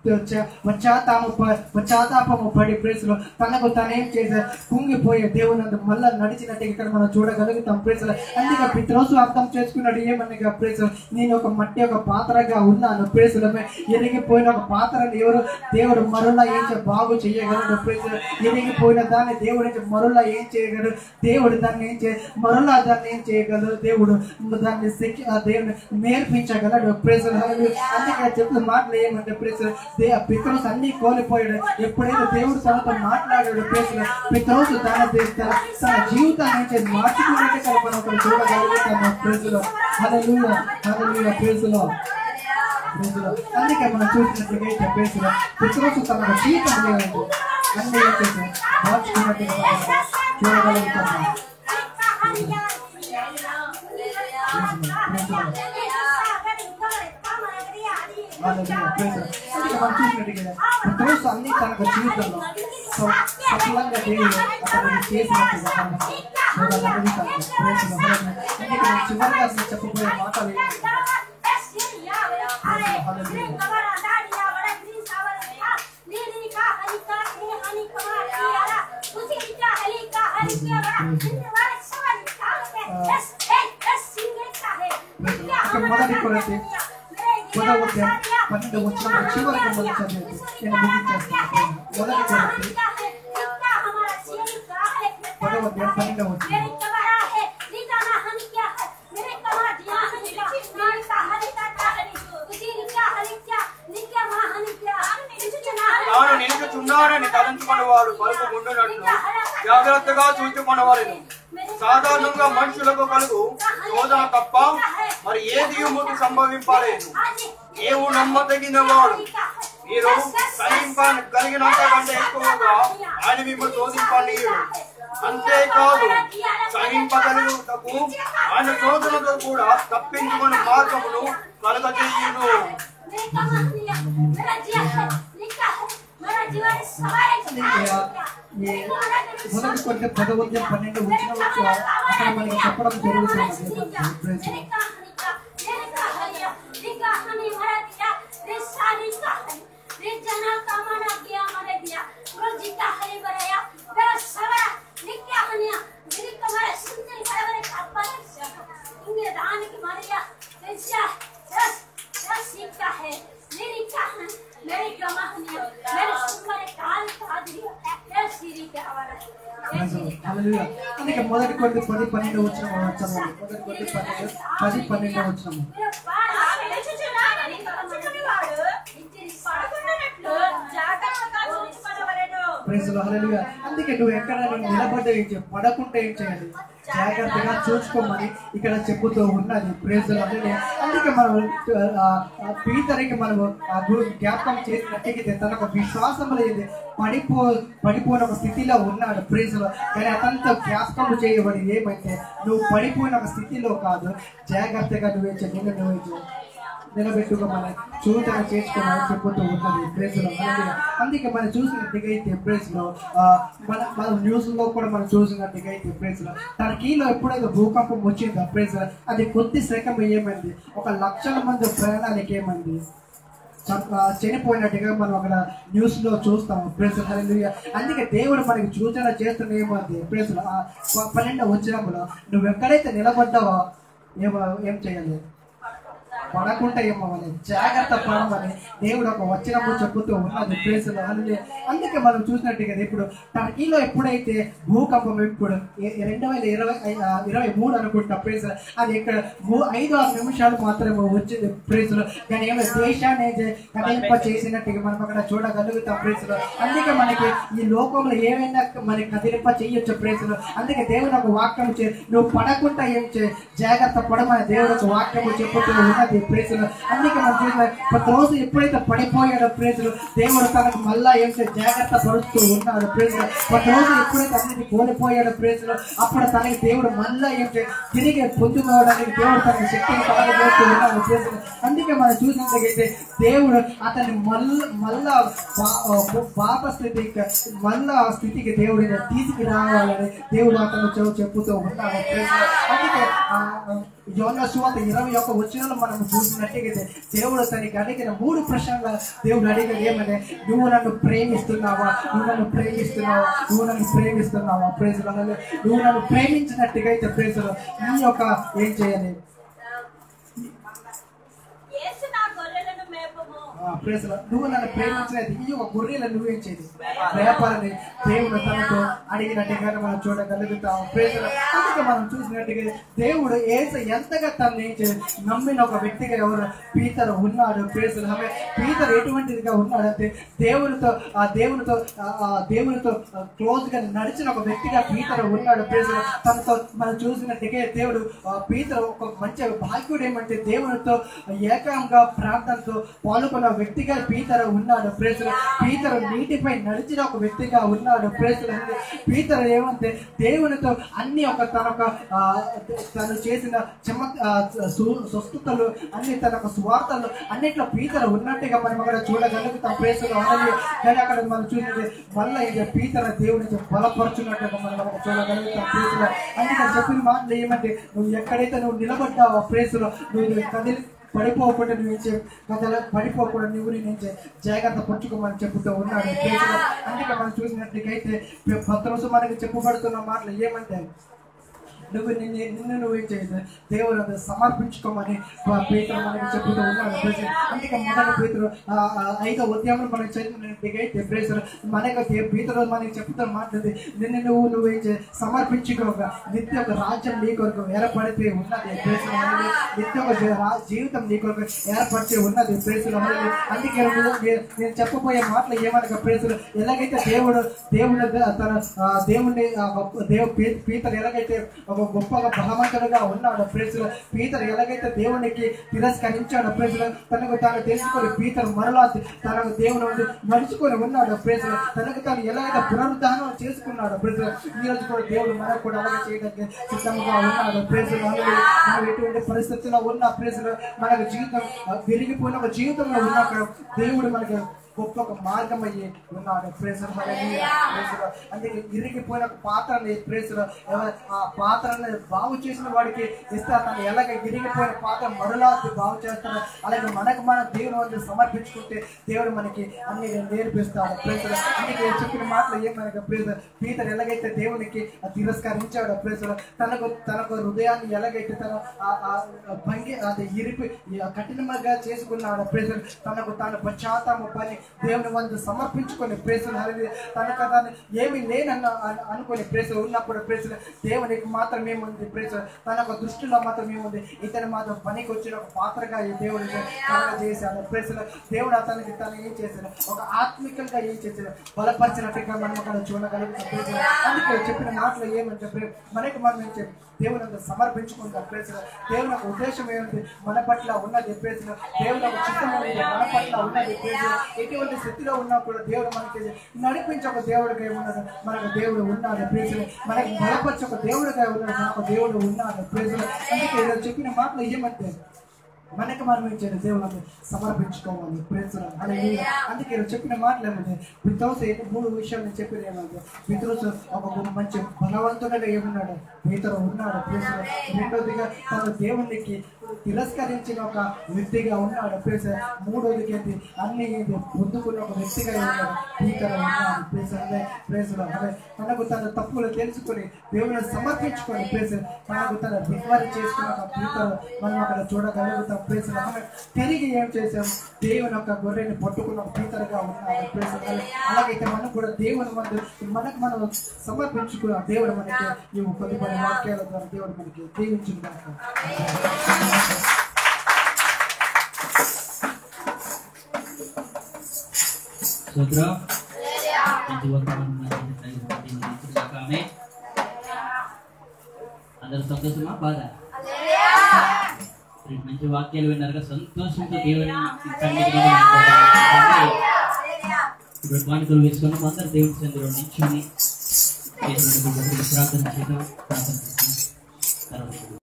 పశ్చాత్తాపము పడి ప్రేసులో తనకు తాను ఏం చేశారు, కుంగిపోయే దేవుని మళ్ళా నడిచినట్టుగా ఇక్కడ మనం చూడగలుగుతాం. ప్రేసులు అందుకే ప్రతిరోజు అర్థం చేసుకున్నాడు ఏమనగా, ప్రేసులు నేను ఒక మట్టి ఒక పాత్రగా ఉన్నాను. ప్రేసులమే ఎరిగిపోయిన ఒక పాత్రని దేవుడు మరలా ఏం బాగు చేయగలడు. ప్రేసులు ఎరిగిపోయిన దాన్ని దేవుడు మరలా ఏం చేయగలడు, దేవుడు దాన్ని మరలా దాన్ని ఏం చేయగలడు, దేవుడు దాన్ని దేవుని నేర్పించగలడు. ప్రేసులు అందుకే చెప్పిన మాటలు ఏమంటే, ప్రేసులు పితరులు అన్ని కోల్పోయాడు. ఎప్పుడైతే దేవుడు తనతో మాట్లాడాడు, ప్రేసులు పితరులు తన జీవితాన్ని మార్చుకున్నట్టు మనం ఒకరు చూడగలుగుతాము. ప్రేసులో హల్లెలూయా హల్లెలూయా ప్రేసులో ప్రేసులో అందుకే మనం చూసినట్లుగా ప్రేసులో పితరులు తన జీవితం అన్ని ఏం చేశారు, మార్చుకున్నట్టుగా చూడగలుగుతాము. అందుకే మనం చూసినట్టుగా ప్రతి అన్ని తనకు జీవితంలో సఫలంగా దేవుడు అతను చేసినట్టుగా చూడగలుగుతాము. అందుకే చివరిగా చెప్పబోయే మాటలు మొదటి కొరత 12 వచ్చిన చివరికి మొదటి చదివేది నేను ముగించేస్తాను. మొదటి కొరత 12 వచ్చిన తాను నిలుచుచున్నాడని తలంచుకున్నవాడు పలుకుకుంటున్నట్లు జాగ్రత్తగా చూచుకొనవలెను. సాధారణంగా మనుషులకు కలుగు శోధన తప్ప మరి ఏది ముందు సంభవింపలేదు. దేవుడు నమ్మదగిన వాడు, మీరు కలిగినంత కంటే ఎక్కువగా ఆయన మిమ్మల్ని శోధింపనీయుడు. అంతేకాదు సహింపగలుగుటకు ఆయన శోధనతో కూడా తప్పించుకునే మార్గమును కలగజేయును. మొదటి కొంటే 10 12 వచ్చిన అక్కడ మనకి చెప్పడం జరుగుతుంది. అందుకే మొదటి కొద్ది 10-12 వచ్చిన మొదటి కొద్ది 10-12 వచ్చినాము. అందుకే నువ్వు ఎక్కడ నిలబడ్డ ఏం చేయాలి, పడకుండా ఏం చేయాలి, జాగ్రత్తగా చూసుకోమని ఇక్కడ చెప్పుతూ ఉన్నది. ప్రేజులు అందుకే మనం పీతరికి మనం జ్ఞాపకం చేసినట్టుగా తనకు విశ్వాసం లేదు, పడిపోయిన ఒక స్థితిలో ఉన్నాడు. ప్రేజులు కానీ అతనితో జ్ఞాపకం చేయబడి ఏమైతే నువ్వు పడిపోయిన ఒక స్థితిలో కాదు, జాగ్రత్తగా నువ్వు నిలబెట్టుకోమని చూడటం చేసుకోమని చెప్పుతూ ఉన్నది. ప్రేసులో అందుకే మనం చూసినట్టుగా అయితే ప్రేసులో మన న్యూస్ లో కూడా మనం చూసినట్టుగా అయితే ప్రేసులో టర్కీలో ఎప్పుడైతే భూకంపం వచ్చిందో ప్రేసులో అది కొద్ది సెకండ్ ఏమైంది, 1,00,000 మంది ప్రాణానికి ఏమైంది చనిపోయినట్టుగా మనం అక్కడ న్యూస్ లో చూస్తాము. ప్రేసులు హల్లెలూయా. అందుకే దేవుడు మనకి సూచన చేస్తున్న ఏమంది, ప్రేసులు 12 వచ్చినప్పుడు నువ్వు ఎక్కడైతే నిలబడ్డావో ఏం చేయాలి, పడకుండా ఏమవ్వాలి, జాగ్రత్త పడమని దేవుడు ఒక వచనము చెబుతూ ఉన్నది. Praise hallelujah. అందుకే మనం చూసినట్టుగా ఇప్పుడు టర్కీలో ఎప్పుడైతే భూకంపం ఇప్పుడు 2023 అనుకుంటా ప్రేస్, అది ఇక్కడ 5-6 నిమిషాలు మాత్రమే వచ్చింది ప్రేస్. కానీ ఏమో దేశాన్ని కదిలింప చేసినట్టుగా మనం అక్కడ చూడగలుగుతాం ప్రేస్. అందుకే మనకి ఈ లోకంలో ఏమైనా మనకి కదిలింప చేయొచ్చు ప్రేస్. అందుకే దేవుడు ఒక వాక్యం నువ్వు పడకుండా ఏం జాగ్రత్త పడమని దేవుడు ఒక వాక్యము చెప్పుతూ ఉన్నది ప్రేస్. అందుకే మనం చూసిన ప్రతి రోజు ఎప్పుడైతే పడిపోయాడో ప్రేస్, దేవుడు తనకు మళ్ళా ఏం జాగ్రత్త పడుతూ ఉన్నాడు ప్రేస్. ప్రతి రోజు ఎప్పుడైతే అన్నిటి కోల్పోయాడో ప్రేస్, అప్పుడు తనకి దేవుడు మళ్ళా ఏం తిరిగి పొందుకోవడానికి దేవుడు తన శక్తిని కలగజేస్తూ ఉన్నాడు ప్రేస్. అందుకే మనం చూసినట్లయితే దేవుడు అతన్ని మళ్ళా పాప స్థితికి స్థితికి దేవుడిని తీసుకురావాలని దేవుడు అతను చెప్పుతూ ఉన్నాడు ప్రేస్. అందుకే యోనా సువార్త 21 వచనంలో మనం చూసినట్టుగైతే దేవుడు తనకి అడిగిన 3 ప్రశ్నలు దేవుడు అడిగిన ఏమని, నువ్వు నన్ను ప్రేమిస్తున్నావా, నువ్వు నన్ను ప్రేమిస్తున్నావా, నువ్వు నన్ను ప్రేమిస్తున్నావా ప్రేస్. నువ్వు నన్ను ప్రేమించినట్టుగా అయితే ప్రేస్ ఈ యొక్క ఏం చేయాలి, నువ్వు నన్ను ప్రేమించినది ఈ యొక్క గొర్రెలను నువ్వేం చేయాలి, వ్యాపారాన్ని దేవుడు తనతో అడిగినట్టుగా మనం చూడగలుగుతాం ప్రేస్. అందుకే మనం చూసినట్టుగా దేవుడు ఎంతగా తను ఏం చేయాలి నమ్మిన ఒక వ్యక్తిగా ఎవరు పీతరు ఉన్నాడు ప్రేస్. పీతరు ఎటువంటిదిగా ఉన్నాడంటే దేవునితో క్లోజ్ గా నడిచిన ఒక వ్యక్తిగా పీతరు ఉన్నాడు ప్రేస్. తనతో మనం చూసినట్టుగా దేవుడు పీతరు ఒక మంచి భాగ్యుడు ఏమంటే దేవునితో ఏకంగా ప్రార్థనతో పాల్గొన్న వ్యక్తిగా పీతరు ఉన్నాడు ప్రేస్. పీతరు నీటిపై నడిచిన ఒక వ్యక్తిగా ఉన్నాడు ప్రేస్. పీతరు ఏమంటే దేవునితో అన్ని ఒక తను చేసిన స్వస్థతలు అన్ని తన స్వార్థలు అన్నిట్లో పీతరు ఉన్నట్టుగా మనం అక్కడ చూడగలుగుతాం ప్రేస్. కానీ అక్కడ మనం చూసినట్టు మళ్ళీ పీతర దేవుని బలపరుచున్నట్టుగా మనం అక్కడ చూడగలుగుతాం ప్రేస్. అందుకే చెప్పిన మాటలు ఏమంటే నువ్వు ఎక్కడైతే నువ్వు నిలబడ్డావో ప్రేస్ నువ్వు కదిలి పడిపోకుండా పడిపోకుండా నువ్వు నేను జాగ్రత్త పరుచుకోమని చెబుతూ ఉన్నాడు. అందుకే మనం చూసినట్టుకైతే రోజు మనకి చెప్పబడుతున్న మాటలు ఏమంటే నిన్ను నువ్వేం చేయదు దేవుడు సమర్పించుకోమని పేతురు మనకి చెబుతూ ఉన్నాడు. అందుకే మొదటి పేతురు 5వ అధ్యాయంలో మనకి చదివినట్టుగైతే ప్రేసరు మనకు పేతురు మనకి చెప్తున్న మాట్లాడి నిన్ను నువ్వేం చేయ సమర్పించుకోగా నిత్య ఒక రాజ్యం నీ కొరకు ఏర్పడితే ఉన్నది ప్రేసరు. నిత్య ఒక జీవితం నీ కొరకు ఏర్పడితే ఉన్నది ప్రేసరు. అందుకే నేను చెప్పబోయే మాటలు ఏమనగా ప్రేసరు ఎలాగైతే దేవుడు తన పీతరు ఎలాగైతే ఒక గొప్పగా బలవంతుడుగా ఉన్నాడు ప్రేసులు. పీతరు ఎలాగైతే దేవునికి తిరస్కరించాడు ప్రేసులు, తనకు తాను తెలుసుకొని పీతరు మరలా తనకు దేవుడు నడుచుకొని ఉన్నాడు ప్రేసులు. తనకు తాను ఎలాగైతే పునరుద్ధానం చేసుకున్నాడు ప్రేసులు. ఈ రోజు కూడా దేవుడు మనకు కూడా అలాగే చేయడానికి సిద్ధంగా ఉన్నాడు ప్రేసులు. మనం ఎటువంటి పరిస్థితుల్లో ఉన్న ప్రేసులు మనకు జీవితం విరిగిపోయిన ఒక జీవితంలో ఉన్నప్పుడు దేవుడు మనకి గొప్ప ఒక మార్గం అయ్యి ఉన్నాడు ప్రేసులు. అందుకే ఇరిగిపోయిన పాత్రని ప్రేసులు ఆ పాత్రని బాగు చేసిన వాడికి ఇస్తే తను ఎలాగ ఇరిగిపోయిన పాత్ర మరలా బాగు చేస్తాడు. అలాగే మనకు మన దేవుని సమర్పించుకుంటే దేవుడు మనకి అన్ని నేర్పిస్తాడు ప్రేసులు. అందుకే చెప్పిన మాటలు ఏమనగా ప్రేసులు పీతరు ఎలాగైతే దేవునికి తిరస్కరించాడు ప్రేసులు, తనకు హృదయాన్ని ఎలాగైతే తన భంగి అది కఠినంగా చేసుకున్నాడు ప్రేసులు. తనకు తాను పశ్చాత్తాప పని దేవుని వంతు సమర్పించుకొని ప్రేసులు తనకు దాన్ని ఏమి లేనన్న అనుకుని ప్రేసులు ఉన్నప్పుడు ప్రేసులు దేవునికి మాత్రం ఏముంది ప్రేసులు తన ఒక దృష్టిలో మాత్రం ఏముంది ఇతను మాత్రం పనికి వచ్చిన ఒక పాత్రగా ఈ దేవుడిని చేశాడు ప్రేసులు. దేవుడు అతనికి తను ఏం చేశాడు ఒక ఆత్మికంగా ఏం చేశాడు బలపరిచినట్టుగా మనం అక్కడ చూడగలుగుతాం ప్రేసులు. అందుకే చెప్పిన మాటలు ఏమని చెప్పి మనకి మనం ఏం చెప్పి దేవుని అంతా సమర్పించుకుంటాం ప్రేసులు. దేవుని ఒక ఉద్దేశం ఏమిటి మన పట్ల ఉన్నది ప్రేసులు, దేవుని ఒక చిత్తం ఏమిటి మన పట్ల ఉన్నది ప్రేసులు. ఎటువంటి స్థితిలో ఉన్నా కూడా దేవుడు మనకి నడిపించే ఒక దేవుడిగా ఉన్నది మనకు దేవుడు ఉన్నాడు ప్రేసులు. మనకి బలపరిచే ఒక దేవుడిగా ఉన్నాడు మనకు దేవుడు ఉన్నాడు ప్రేసులు. అందుకే చెప్పిన మాటలు ఏమంటే మనకి మనం ఏం చేయాలి దేవుని సమర్పించుకోవాలి ప్రేసులు. అందుకే చెప్పిన మాటలు ఏమంటే పితృస్ 3 విషయాలు నేను చెప్పిన ఏమంటే పితృస్ ఒక మంచి బలవంతుడిగా ఏమన్నాడు పీతరు ఉన్నాడు ప్రేసులు. రెండోదిగా తన దేవునికి తిరస్కరించిన ఒక వ్యక్తిగా ఉన్నాడు ప్రేస్. మూడోదికి ఏంటి అన్ని పొందుకున్న ఒక వ్యక్తిగా ఉన్నాడు, స్పీకర్ ఉన్నాడు ప్రేస్. అదే ప్రేస్ తనకు తన తప్పులు తెలుసుకొని దేవుని సమర్పించుకొని ప్రేస్ తనకు తన రికవరీ చేసుకున్న ఒక స్పీకర్ మనం అక్కడ చూడగలుగుతాం ప్రేస్. తిరిగి ఏం చేసాం, దేవుని యొక్క గొర్రెని పట్టుకున్న స్పీకర్గా ఉన్నాడు ప్రేస్. అలాగైతే మనం కూడా దేవుని మనకు మనం సమర్పించుకున్న దేవుడు మనకి ఈ కొన్ని వాక్యాల ద్వారా దేవుడు మనకి దీవించిన కనుక అందరూ సంతోషమా బాధ? మంచి వాక్యాలు విన్నారుగా, సంతోషంతో దేవుని ఇప్పుడు పానికలు వేసుకున్నాం. అందరూ దేవుని సందులో నిల్చుని ప్రార్థన చేద్దాం. ప్రార్థన చేద్దాం.